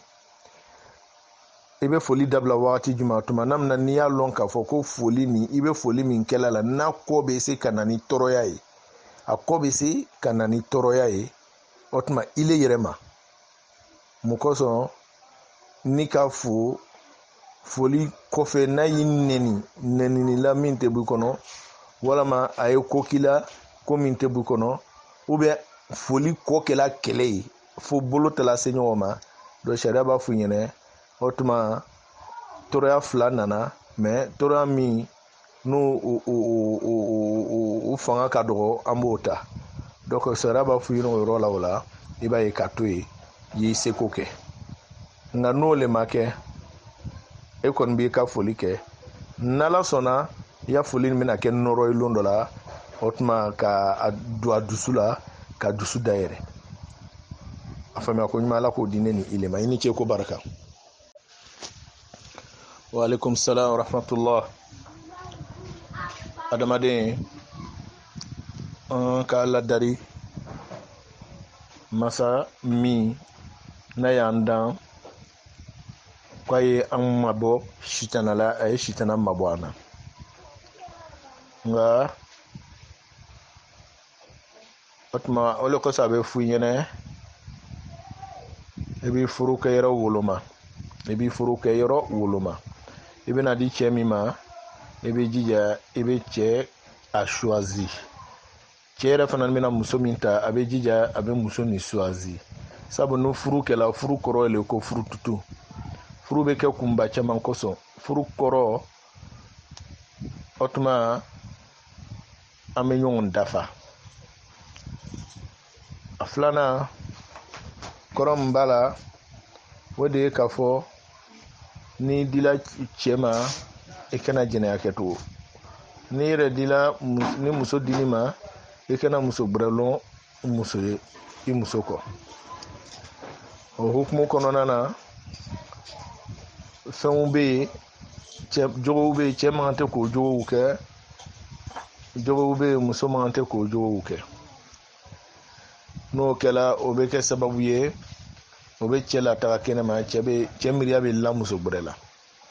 i bɛ foli dabila wagati jumɛn tuma n'a mina n'i y'a lɔn k'a fɔ ko foli nin i bɛ foli min kɛla la n'a kɔ bɛ se ka na ni tɔɔrɔya ye a kɔ bɛ se ka na ni tɔɔrɔya ye o tuma i le yɛrɛ ma mun kosɔn n'i ka fo foli kɔfɛ n'a y'i nɛni nɛninila min tɛ b'i kɔnɔ walama a ye ko k'i la ko min tɛ b'i kɔnɔ ou bien foli kɔ kɛla kɛlɛ ye fo bolo tɛla se ɲɔgɔn ma donc sariya b'a f'u ɲɛnɛ o tuma tɔɔrɔya fila nana mais tɔɔrɔya min n'o o fanga ka dɔgɔ an b'o ta donc sariya b'a f'u ɲɛnɛ o yɔrɔ la o la i b'a ye k'a to yen i y'i seko kɛ nka n'o le ma kɛ e kɔni b'i ka foli kɛ n'ala sɔnna i ya foli bɛna kɛ nɔrɔ ye lon dɔ la o tuma ka don a dusu la ka dusu dayɛlɛ a faamuya ko ɲuman ala k'o di ne ni i le ma i ni ce ko baraka wa alaikum salam wa rahmatullah adamaden an ka ladari masa min n'a y'an dan k'a ye an mabɔ sitana la a ye sitana mabɔ an na nka o tuma o le kosɔn a bɛ f'u ɲɛnɛ i b'i furu kɛ yɔrɔ woloma i b'i furu kɛ yɔrɔ woloma i bɛna di cɛ min ma i bɛ jija i bɛ cɛ a choisi cɛ yɛrɛ fana bɛna muso min ta a bɛ jija a bɛ muso nin choisi sabu ni furu kɛla furu kɔrɔ ye ko furu tutu furu bɛ kɛ kunba caman kosɔn furu kɔrɔ o tuma an bɛ ɲɔgɔn dafa a filanan kɔrɔ min b'a la o de ye k'a fɔ ni dila cɛ ma i kana jɛnɛya kɛ to ni yɛrɛ dila ni muso dili ma i kana muso bɛrɛlɔn muso ye i muso kɔ o hukumu kɔnɔna na fɛnw bɛ yen cɛ jogow bɛ yen cɛ man tɛ k'o jogow kɛ jogow bɛ yen muso man tɛ k'o jogow kɛ n'o kɛla o bɛ kɛ sababu ye o bɛ cɛ lataga kɛnɛma cɛ bɛ cɛ miiriya bɛ la muso bɛrɛ la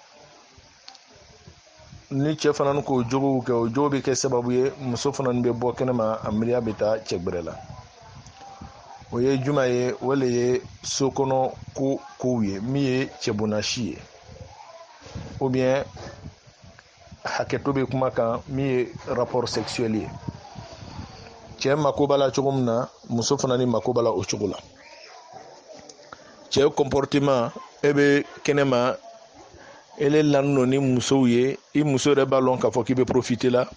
ni cɛ fana k'o jogow kɛ o jogo bɛ kɛ sababu ye muso fana bɛ bɔ kɛnɛma a miiriya bɛ taa cɛ bɛrɛ la o ye juma ye o le ye sokɔnɔ ko kow ye min ye cɛbonasi ye ou bien hakɛto bɛ kuma kan min ye rapport sexuel ye cɛ mako b'a la cogo min na muso fana ni mako b'a la o cogo la cɛ comportement e bɛ kɛnɛma ele lanu no ni musow ye i muso yɛrɛ b'a lɔn k'a fɔ k'i bɛ profiter la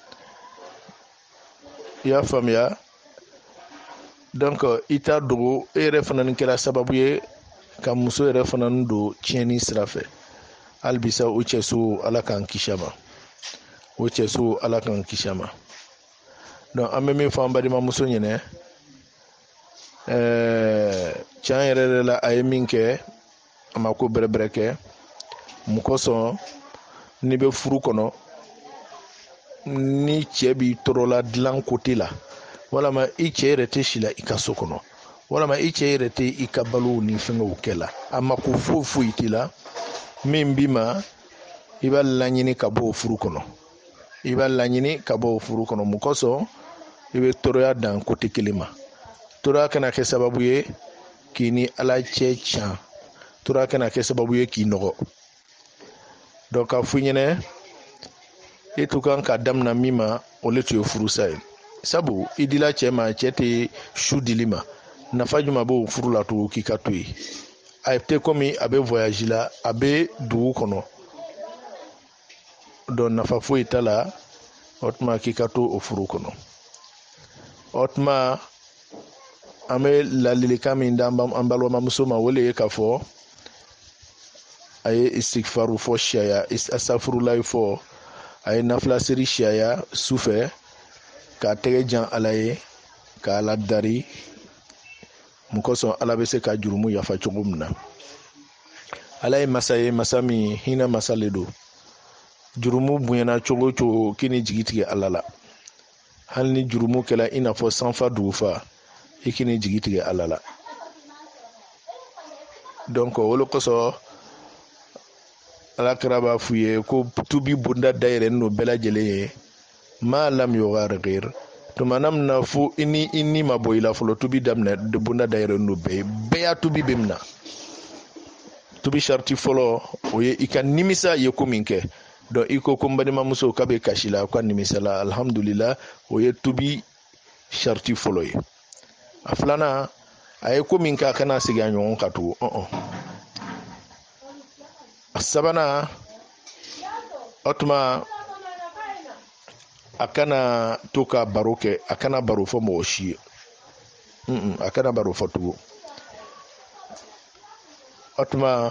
i y'a faamuya donc i t'a dogo e yɛrɛ fana ni kɛra sababu ye ka muso yɛrɛ fana don tiɲɛni sira fɛ hali bisa o cɛso ala k'an kisi a ma o cɛso ala k'an kisi a ma donc an bɛ min fɔ an balimamuso ɲɛna ɛɛ tiɲɛ yɛrɛ yɛrɛ la a ye min kɛ a ma ko bɛrɛbɛrɛ kɛ mun kosɔn n'i bɛ furu kɔnɔ ni cɛ b'i tɔɔrɔ la dilan kote la walama i cɛ yɛrɛ tɛ si la i ka so kɔnɔ walama i cɛ yɛrɛ tɛ i ka balow ni fɛngɛw kɛ la a ma ko foyi foyi t'i la min b'i ma i b'a laɲini ka bɔ o furu kɔnɔ i b'a laɲini ka bɔ o furu kɔnɔ mun kosɔn i bɛ tɔɔrɔya dan kote kelen ma tɔɔrɔya kana kɛ sababu ye k'i ni ala cɛ tiɲɛ tɔɔrɔya kana kɛ sababu ye k'i nɔgɔ donc k'a fɔ i ɲɛna e tun kan ka daminɛ min ma o le tun ye furusa ye sabu i dila cɛ ma cɛ tɛ su dili ma nafa jumɛn b'o furu la tugun k'i ka to yen a été comme a bɛ voyage la a bɛ dugu kɔnɔ donc nafa foyi t'a la o tuma k'i ka to o furu kɔnɔ o tuma an bɛ ladilikan min da an balimamuso ma o de ye k'a fɔ a ye istighfaru fɔ siyaya asafurulayi fɔ a ye nafilasiri siyaya su fɛ k'a tɛgɛ jan ala ye k'a ladari mun kosɔn ala bɛ se ka jurumu yafa cogo min na ala ye masa ye masa min hinɛ masa le don jurumu bonyana cogo o cogo k'i ni jigi tigɛ ala la hali ni jurumu kɛla i n'a fɔ sanfa dugufa i k'i ni jigi tigɛ ala la donc olu kosɔn alakira b'a f'u ye ko tubi bonda dayɛlɛnnen don bɛɛ lajɛlen ye ma lam yugargir tumana min na fo i ni i ni ma bɔ i la fɔlɔ tubi daminɛ bonda dayɛlɛnnen don bɛɛ ye bɛɛ y'a tubi bɛ min na tubi sariti fɔlɔ o ye i ka nimisa ye ko min kɛ donc i ko ko n balimamuso k'a bɛ kasi la ka nimisa la alhamdulillah o ye tubi sariti fɔlɔ ye a filanan a ye ko min kɛ a kana segin a ɲɔgɔn kan tugun ɔn a sabanan o tuma a kana to ka baro kɛ a kana baro fɔ mɔgɔ si ye a kana baro fɔ tugun o tuma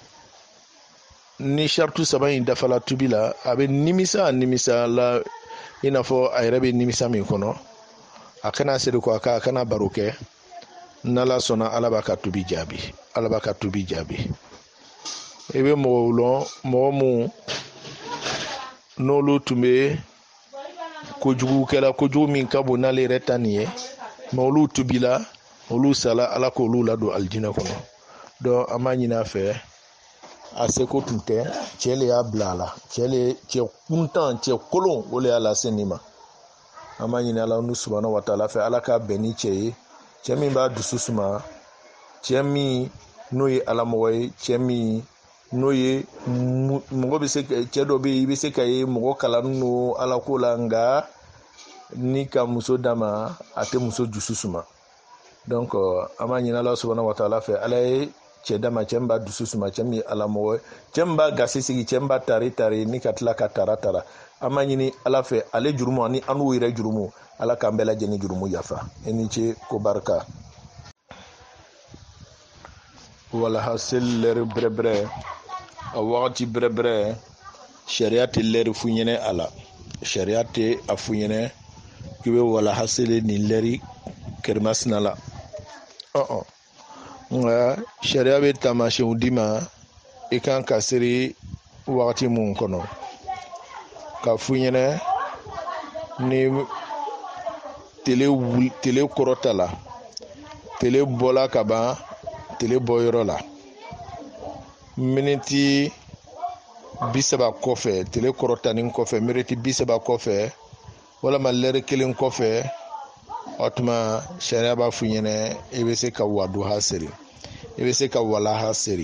ni sartu saba in dafala tubi la a bɛ nimisa nimisa la i n'a fɔ a yɛrɛ bɛ nimisa min kɔnɔ a kana seri ko a ka a kana baro kɛ n'ala sɔnna ala b'a ka tubi jaabi ala b'a ka tubi jaabi i bɛ mɔgɔw lɔn mɔgɔ mun n'olu tun bɛ kojugu kɛla kojugu min ka bon n'ale yɛrɛ ta nin ye mɛ olu tubila olu sala ala k'olu ladon alijinɛ kɔnɔ donc an b'a ɲini a fɛ a seko tun tɛ cɛ le y'a bila a la cɛ le cɛ kuntan cɛ kolon o le y'a lase nin ma an b'a ɲini ala nu subahana wa taala fɛ ala k'a bɛn ni cɛ ye cɛ min b'a dusu suma cɛ min n'o ye alamɔgɔ ye cɛ min n'o ye mɔgɔ bɛ se cɛ dɔ bɛ yen i bɛ se ka ye mɔgɔ kalannen don ala ko la nka ni ka muso d'a ma a tɛ muso dusu suma donc an b'a ɲini ala subahana wa taala fɛ ala ye cɛ d'a ma cɛ min b'a dusu suma cɛ min ye alamɔgɔ ye cɛ min b'a gasi sigi cɛ min b'a tari tari ni ka tila ka tara tara an b'a ɲini ala fɛ ale jurumu ani an n'u yɛrɛ jurumu ala k'an bɛɛ lajɛlen jurumu yafa i ni ce ko barika wala hasel lɛri brɛbrɛ a wagati brɛbrɛ sariya tɛ lɛri fu ɲɛnɛ a la sariya tɛ a fu ɲɛnɛ k'i bɛ wala hasele ni lɛri kɛrɛmasina la ɔn nka sariya bɛ taamasiyɛnw di ma i kan ka seri wagati mun kɔnɔ ka fu ɲɛnɛ ni tele wuli tele kɔrɔta la tele bɔla ka ban tele bɔ yɔrɔ la miniti bi saba kɔfɛ tele kɔrɔtanin kɔfɛ miniti bi saba kɔfɛ walama lɛri kelen kɔfɛ o tuma sariya b'a f'u ɲɛna i bɛ se ka waduha seri i bɛ se ka walaha seri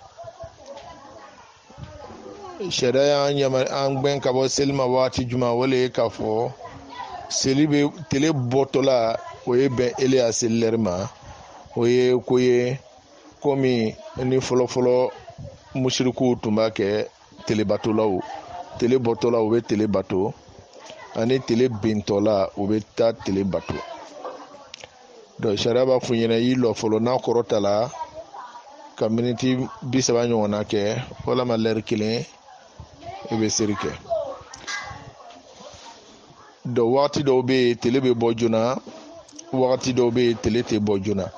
sariya y'an yama an gbɛn ka bɔ seli ma waati juma o le ye k'a fɔ seli bɛ tele bɔtɔla o ye bɛn eliya seli lɛri ma o ye ko ye komi ni fɔlɔfɔlɔ musirikuw tun b'a kɛ telebatolaw tele bɔtɔla u bɛ tele bato ani tele bentɔla u bɛ taa tele bato donc sariya b'a f'u ɲɛna i lɔ fɔlɔ n'a kɔrɔta la ka miniti bi saba ɲɔgɔnna kɛ walama lɛri kelen i bɛ seri kɛ donc wagati dɔw bɛ yen tele bɛ bɔ joona wagati dɔw bɛ yen tele tɛ bɔ joona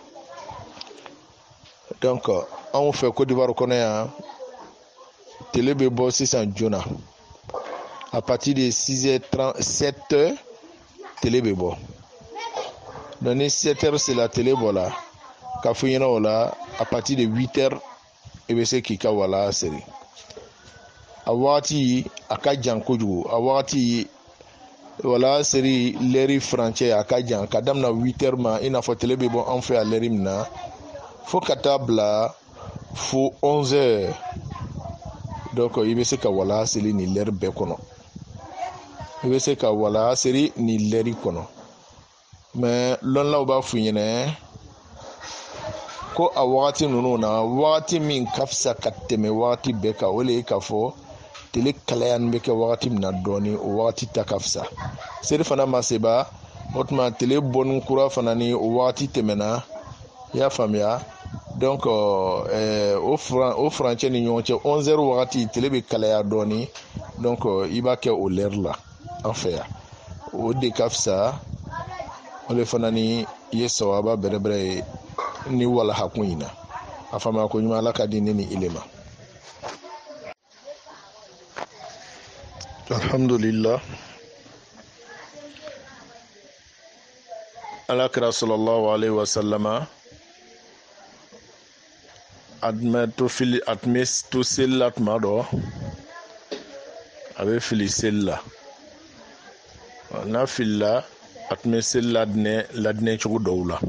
donc anw fɛ Côte d'Ivoire kɔnɔ yan tele bɛ bɔ sisan joona à partir de six heures trente-sept heures tele bɛ bɔ donc ni sept heures c'est la tele bɔ la ka fɔ ɲɛna o la à partir de huit heures i bɛ se k'i ka wala seri a wagati a ka jan kojugu a wagati wala seri lɛri furancɛ a ka jan ka daminɛ huit heures ma i n'a fɔ tele bɛ bɔ anw fɛ yan lɛri min na fo ka taa bila fo onze heures donc i bɛ se ka wala seri ni lɛri bɛɛ kɔnɔ i bɛ se ka wala seri ni lɛri kɔnɔ mais lɔnnilaw b'a f'u ɲɛna ko a wagati ninnu na wagati min ka fisa ka tɛmɛ wagati bɛɛ kan o le ye k'a fɔ tele kalayani bɛ kɛ wagati min na dɔɔni o wagati ta ka fisa seli fana ma seba o tuma tele bɔni kura fana ni o wagati tɛmɛna i y'a faamuya donc euh, o furan o furancɛ ni ɲɔgɔn cɛ onze heures wagati tele bɛ kalaya dɔɔni donc i b'a kɛ o l'heure la an fɛ yan o de ka fisa o le fana ni i ye sawaba bɛrɛbɛrɛ ye ni wala hakun in na a faamuya ko ɲuman Ala ka di ne ni ile ma. Alhamdulillah, alakira sallallahu alaihi wasallama admɛ to fili atmɛ to seli la tuma dɔ a bɛ fili seli la n'a filila a tun bɛ seli ladinɛ ladinɛ cogo dɔw la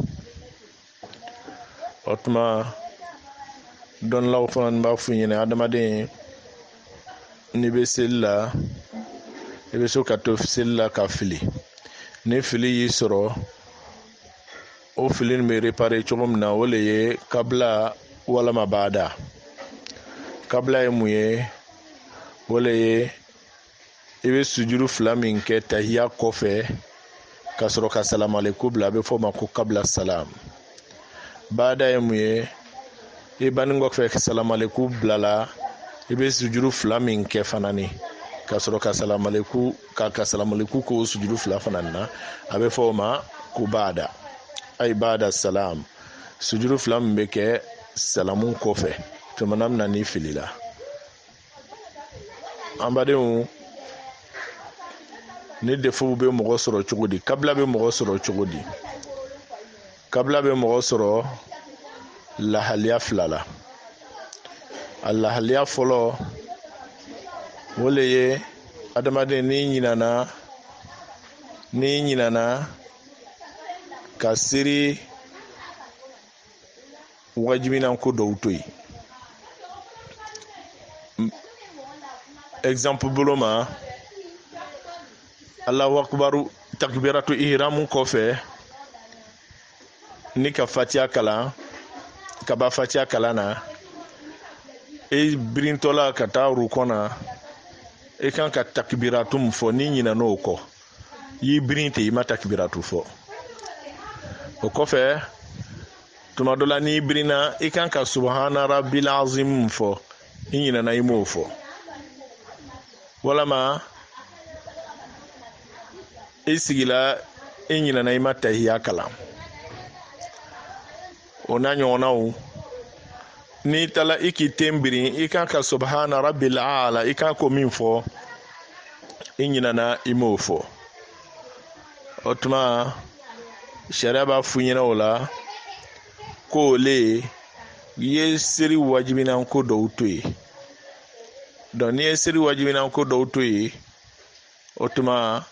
o tuma dɔnnilaw fana b'a fɔ ɲɛna adamaden n'i bɛ seli la i bɛ so ka to seli la ka fili ni fili y'i sɔrɔ o fili nin bɛ réparer cogo min na o le ye kabila walama baada kabila ye mun ye o le ye i bɛ sujuru fila min kɛ tahiya kɔfɛ ka sɔrɔ ka salamu alaikum bila a bɛ fɔ o ma ko kabila salam baada ye mun ye i bannen kɔfɛ ka salamu alaikum bila la i bɛ sujuru fila min kɛ fana ni ka sɔrɔ ka salamu alaikum ka ka salamu alaikum k'o sujuru fila fana na a bɛ fɔ o ma ko baada ay baada salam sujuru fila min bɛ kɛ salamu kɔfɛ tuma min na ni fili la an badenw ni defu bɛ mɔgɔ sɔrɔ cogo di kabila bɛ mɔgɔ sɔrɔ cogo di kabila bɛ mɔgɔ sɔrɔ lahaliya fila la a lahaliya fɔlɔ o le ye adamaden ni ɲinana ni ɲinana ka siri wajibinan ko dɔw to yen exemple bolo ma Allahu akbaru takbiratu ihramu kɔfɛ ni ka fatiha kalan ka ba fatiha kalan na e birintɔla ka taa rukɔ na e kan ka takbiratu mun fɔ ni ɲinana o kɔ i birin tɛ i ma takbiratu fɔ o kɔfɛ tuma dɔ la n'i birinna i kan ka subhana rabbil azim mun fɔ i ɲinana i m'o fɔ walama i sigila i ɲinana i ma tahiya kalan o n'a ɲɔgɔnnaw n'i taara i k'i ten birin i kan ka subhana rabbil ala i kan ko min fɔ i ɲinana i m'o fɔ o tuma sariya b'a fɔ ɲɛna o la ko le ye seri wajibinan ko dɔw to yen donc n'i ye seri wajibinan ko dɔw to yen o tuma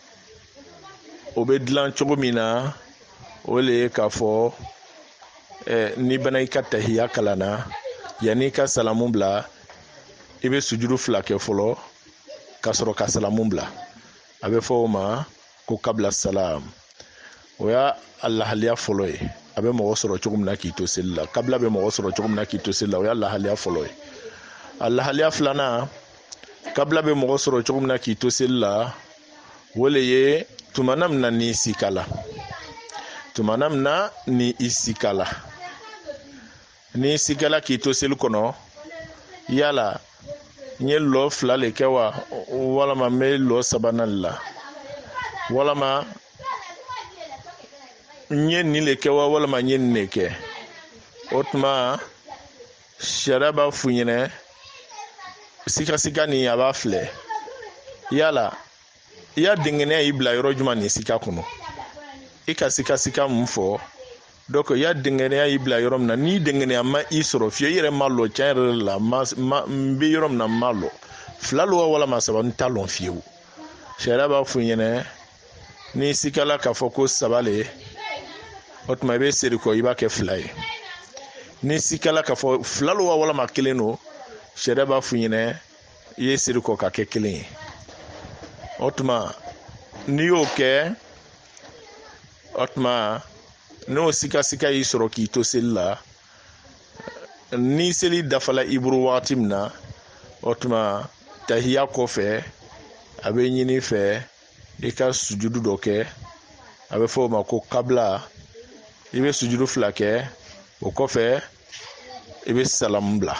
o bɛ dilan cogo min na o le ye k'a fɔ eh, ni bana i ka tahiya kalanna yanni i ka salamu bila i bɛ sujuru fila kɛ fɔlɔ ka sɔrɔ ka salamu bila a bɛ fɔ o ma ko kabila salam o y'a lahaliya fɔlɔ ye a bɛ mɔgɔ sɔrɔ cogo min na k'i to seli la kabila bɛ mɔgɔ sɔrɔ cogo min na k'i to seli la o y'a lahaliya fɔlɔ ye a lahaliya filanan kabila bɛ mɔgɔ sɔrɔ cogo min na k'i to seli la o le ye tumana min na ni i si kala tumana min na ni i si kala ni i si kala k'i to seli kɔnɔ yala n ye lɔ fila le kɛ wa walama n bɛ lɔ sabanan la walama n ye nin le kɛ wa walama n ye nin le kɛ o tuma sariya b'a f'u ɲɛna sikasika nin a b'a filɛ yala i y'a dengɛnɛya y'i bila yɔrɔ jumɛn nin sika kɔnɔ i ka sikasika mun fɔ donc i y'a dengɛnɛya y'i bila yɔrɔ min na n'i dengɛnɛya ma i sɔrɔ fiye i yɛrɛ ma lɔ tiɲɛ yɛrɛ la ma n bɛ yɔrɔ min na n ma lɔ fila lo walama saba n t'a lɔn fiyewu sariya b'a f'u ɲɛna ni sikala k'a fɔ ko saba le o tuma i bɛ seri kɔ i b'a kɛ fila ye ni sikala k'a fɔ fila lo walama kelen don sariya b'a f'u ɲɛna i ye seri kɔ ka kɛ kelen ye o tuma n'i y'o kɛ o tuma n'o sikasika y'i sɔrɔ k'i to seli la ni seli dafala iburu wagati min na o tuma tahiya kɔfɛ a bɛ ɲini fɛ i ka sujudu dɔ kɛ a bɛ fɔ o ma ko kabla i bɛ sujudu fila kɛ o kɔfɛ i bɛ salamu bila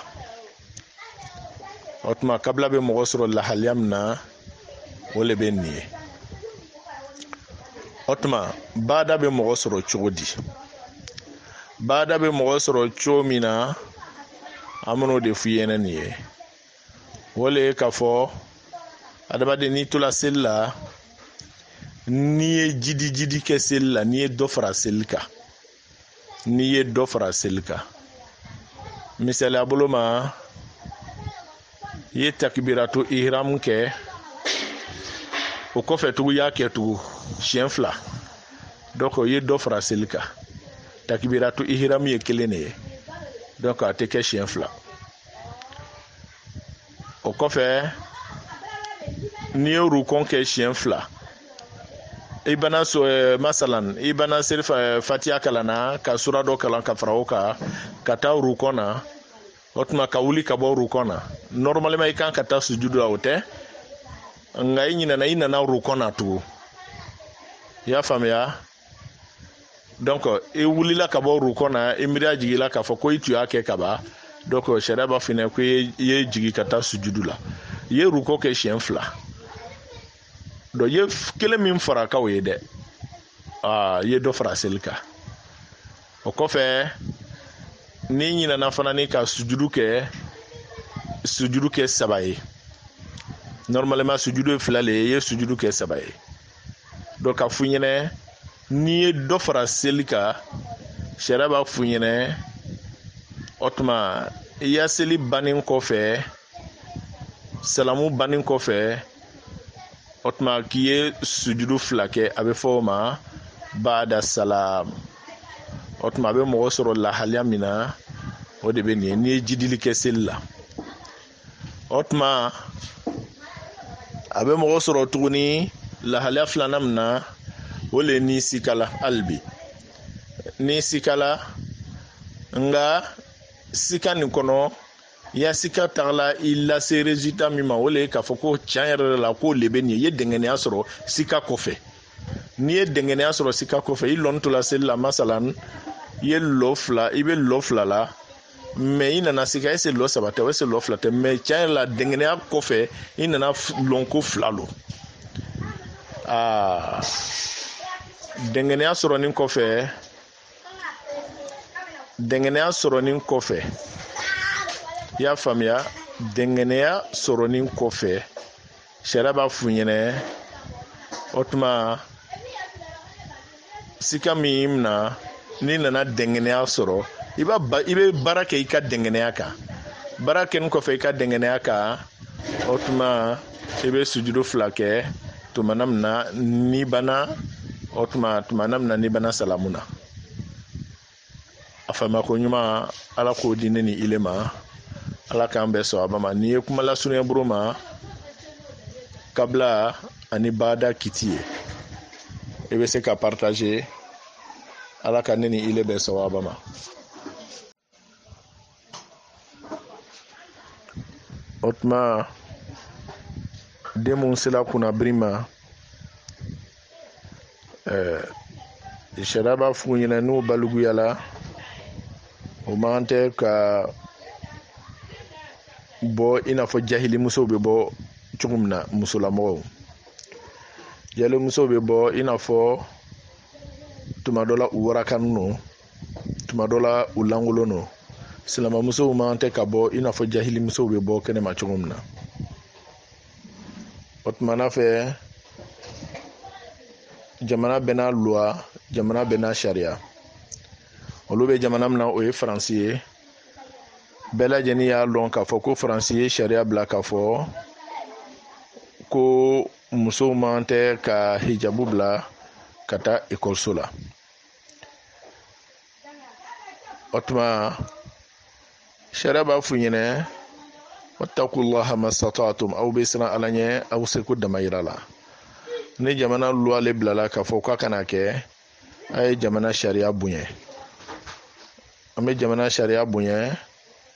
o tuma kabla bɛ mɔgɔ sɔrɔ lahaliya min na o le bɛ nin ye o tuma baada bɛ mɔgɔ sɔrɔ cogo di baada bɛ mɔgɔ sɔrɔ cogo min na an bɛn'o de f'i ɲɛna nin ye o le ye k'a fɔ adamaden n'i tola seli la n'i ye jidi jidi kɛ seli la n'i ye dɔ fara seli kan n'i ye dɔ fara seli kan misaliya bolo ma i ye takibiratu ihram kɛ o kɔfɛ tugu y'a kɛ tugu siɲɛ fila donc i ye dɔ fara seli kan takibiratu ihram ye kelen de ye donc a tɛ kɛ siɲɛ fila o kɔfɛ n'i ye rukon kɛ siɲɛ fila i bana so masalan i bana seli fatiha kalanna ka sura dɔ kalan ka fara o kan ka taa rukon na o tuma ka wuli ka bɔ rukon na normalement i kan ka taa sujudu la o tɛ nka i ɲinɛna i nana rukon na tugun i y'a faamuya donc i wulila ka bɔ rukon na i miiriya jigila k'a fɔ ko i tun y'a kɛ ka ban donc sariya b'a f'i ɲɛna ko i ye jigi ka taa sujudu la i ye rukon kɛ siɲɛ fila donc i ye kelen min fara k'o ye dɛ aa i ye dɔ fara seli kan o kɔfɛ n'i ɲinɛna fana ni ka sujudu kɛ sujudu kɛ saba ye normalement sujudu ye fila le ye i ye sujudu kɛ saba ye donc ka f'i ɲɛna n'i ye dɔ fara seli kan sariya b'a f'i ɲɛna o tuma i ya seli bannen kɔfɛ salamu bannen kɔfɛ o tuma k'i ye sujudu fila kɛ a bɛ fɔ o ma bada salam o tuma a bɛ mɔgɔ sɔrɔ lahaliya min na o de bɛ nin ye n'i ye jidili kɛ seli la o tuma a bɛ mɔgɔ sɔrɔ tuguni lahaliya filanan min na o le ni sikala halibi ni sikala nga sika nin kɔnɔ i ya sika tagala i lase résultat min ma o le ye k'a fɔ ko tiɲɛ yɛrɛ la k'o le bɛ nin ye i ye dɛngɛniya sɔrɔ sika kɔfɛ n'i ye dɛngɛniya sɔrɔ sika kɔfɛ i lɔn tola seli la masalan i ye lɔ fila i bɛ lɔ fila la mais i nana sika ese lɔ saba tɛ ese lɔ fila tɛ mais tiɲɛ yɛrɛ la dɛngɛniya kɔfɛ i nana lɔn ko fila lo aa dɛngɛniya sɔrɔnin kɔfɛ dɛngɛniya sɔrɔnin kɔfɛ i y'a faamuya dɛngɛniya sɔrɔnin kɔfɛ sariya b'a f'u ɲɛna o tuma sika min na n'i nana dɛngɛniya sɔrɔ i b'a i bɛ baara kɛ i ka dɛngɛniya kan baara kɛnin kɔfɛ i ka dɛngɛniya kan o tuma i bɛ sujudu fila kɛ tumana min na n'i banna o tuma tumana min na n'i banna salamu na a faama ko ɲuman ala k'o di ne ni ile ma ala k'an bɛɛ sɔn a ba ma n'i ye kuma lasurunya buru ma kabla ani baada kiti ye i bɛ se ka partager ala ka ne ni ile bɛɛ sɔn a ba ma o tuma den mun sela kunnabiri ma ɛɛ sariya b'a f'u ɲɛna n'u baluguyala o man tɛ ka bɔ i n'a fɔ jahilimusow bɛ bɔ cogo min na musolamɔgɔw jahilimusow bɛ bɔ i n'a fɔ tuma dɔ la u warakanin no tuma dɔ la u lankolon no silamɛmusow man tɛ ka bɔ i n'a fɔ jahilimusow bɛ bɔ kɛnɛma cogo min na o tuma na fɛ jamana bɛɛ n'a loi jamana bɛɛ n'a sariya olu bɛ jamana min na o ye faransi ye bɛɛ lajɛlen y'a dɔn k'a fɔ ko faransi ye sariya bila k'a fɔ ko musow man tɛ ka hijabu bila ka taa ekɔliso la o tuma sariya b'a f'u ɲɛna wattaqullaha mastata'tum aw bɛ siran ala ɲɛ aw seko damayira la ni jamana loi le bilala k'a fɔ k'a kana kɛ a ye jamana sariya bonya an bɛ jamana sariya bonya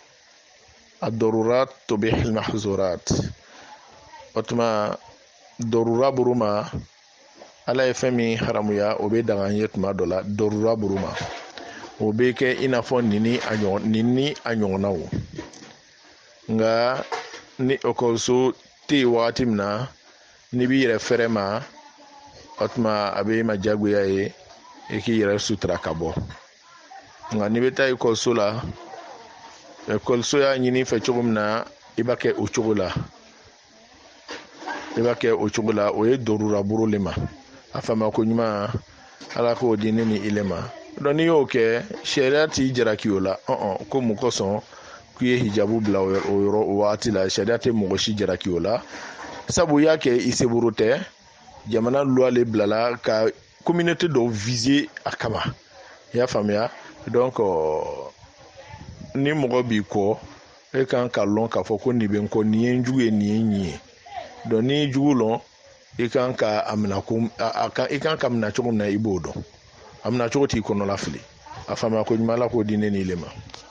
ad-darurat tubih al-mahzurat. Otuma darura buruma ala ye fɛn min haramuya o be daga ye tuma dɔ la darura buruma o be kɛ i n'a fɔ nini a ɲɔgɔn nini a ɲɔgɔnnaw nka ni ekɔliso tɛ yen wagati min na n'i b'i yɛrɛ fɛrɛ ma o tuma a bɛ ma diyagoya ye i k'i yɛrɛ sutura ka bɔ nka n'i bɛ taa ekɔliso la ekɔliso y'a ɲini fɛ cogo min na i b'a kɛ o cogo la i b'a kɛ o cogo la o ye darura buru le ma a fama ko ɲuman ala k'o di ne ni ile ma donc n'i y'o kɛ sariya t'i jalaki o la ɔn ko mun kosɔn k'i ye hijabu bila o yɔrɔ o wagati la sariya tɛ mɔgɔ si jalaki o la sabu y'a kɛ i seburu tɛ jamana loi le bilala ka communauté dɔw viser a kama i y'a faamuya donc ni mɔgɔ b'i kɔ e kan ka lɔn k'a fɔ ko nin bɛ n kɔ nin ye n jugu ye nin ye n ɲi ye donc n'i jugu lɔn i kan ka a minɛ ko a kan i kan ka minɛ cogo min na i b'o dɔn a minɛ cogo t'i kɔnɔ la fili a faamuya ko ɲuman ala k'o di ne ni ile ma